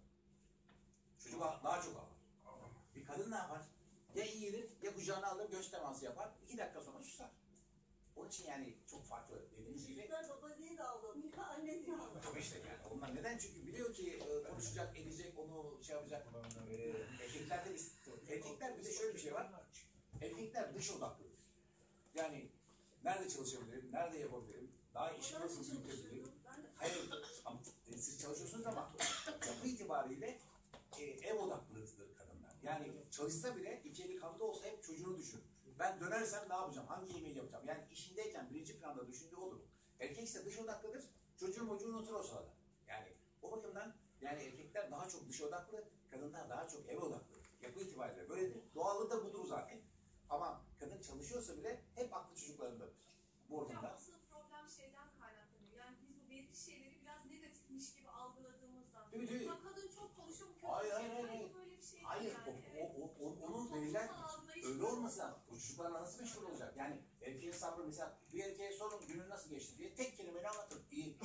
Çocuk ağ- daha çok ağlar. Bir kadın ne yapar? Ya eğilir ya kucağına alır göz teması yapar. İki dakika sonra susar. Onun için yani çok farklı dediğiniz gibi. Çocuklar baba diye de ağlamıyor, anne diye ağlamıyor. Tabii işte yani. Onlar neden? Çünkü biliyor ki e, konuşacak, edecek, onu şey yapacak. E, erkeklerde bir, erkekler bir de şöyle bir şey var. Erkekler dış odaklıdır. Yani nerede çalışabilirim, nerede yapabilirim, daha işi nasıl büyütebilirim. Hayır, ama, e, siz çalışıyorsunuz ama yapı itibariyle e, ev odaklısıdır kadınlar. Yani çalışsa bile iki eli kapıda olsa hep çocuğunu düşün. Ben dönersem ne yapacağım, hangi yemeği yapacağım? Yani işindeyken birinci planda düşündüğü odur. Erkek ise dış odaklıdır, çocuğun çocuğunu unutur o sırada. Yani o bakımdan yani erkekler daha çok dış odaklı, kadınlar daha çok ev odaklı. Yapı itibariyle böyledir. Doğallığı da budur zaten. Ama kadın çalışıyorsa bile hep aklı çocuklarındadır. Bu Hocam ortamda. asıl problem şeyden kaynaklanıyor. Yani biz bu belli şeyleri biraz negatifmiş gibi algıladığımızdan. Tabii, tabii. Ha, kadın çok konuşuyor, bu kötü Hayır, bir hayır, şey. hayır, Hayır, hayır. böyle bir şey Hayır, değil o, yani. o, o, o, onun Toplumsal verilen algılayış öyle böyle. olması lazım. O çocuklarla nasıl meşgul olacak? Yani erkeğin sabrı mesela bir erkeğe sorun günün nasıl geçti diye tek kelimeyle anlatır. İyi.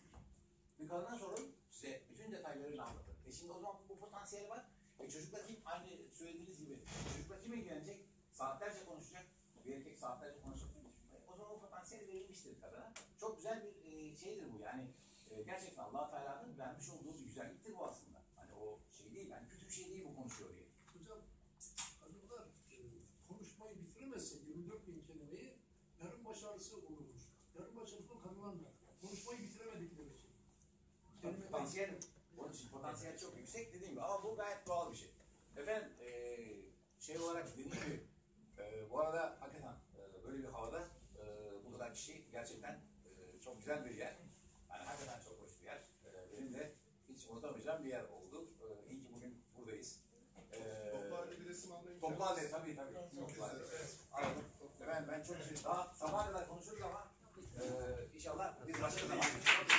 Bir kadına sorun size bütün detaylarıyla anlatır. E şimdi o zaman bu potansiyeli var. E çocukla kim aynı söylediğiniz gibi çocukla kim ilgilenecek? Saatlerce konuşacak. Bir erkek saatlerce konuşacak. E, o zaman o potansiyeli verilmiştir kadına. Çok güzel bir e, şeydir bu yani. E, gerçekten Allah Teala'nın vermiş olduğu bir güzelliktir bu aslında. Hani o şey değil, yani kötü bir şey değil bu konuşuyor diye. Hocam, kadınlar e, konuşmayı bitiremezse yirmi dört bin kelimeyi yarım başarısı olurmuş. Yarım başarısı o kadınlar da. Konuşmayı bitiremedikleri için. Tabii potansiyel, onun için potansiyel çok yüksek dediğim gibi ama bu gayet doğal bir şey. Efendim e, şey olarak dediğim gibi e, bu arada hakikaten e, böyle bir havada e, bu kadar kişi gerçekten e, çok güzel bir yer. Yani hakikaten çok hoş bir yer. E, benim de hiç unutamayacağım bir yer oldu. E, iyi ki bugün buradayız. E, Toplu halde bir resim almayı Toplu halde tabii tabii. Toplu halde. Anladım. Ben, ben çok şey, daha sabaha kadar konuşuruz ama e, inşallah bir başka zaman.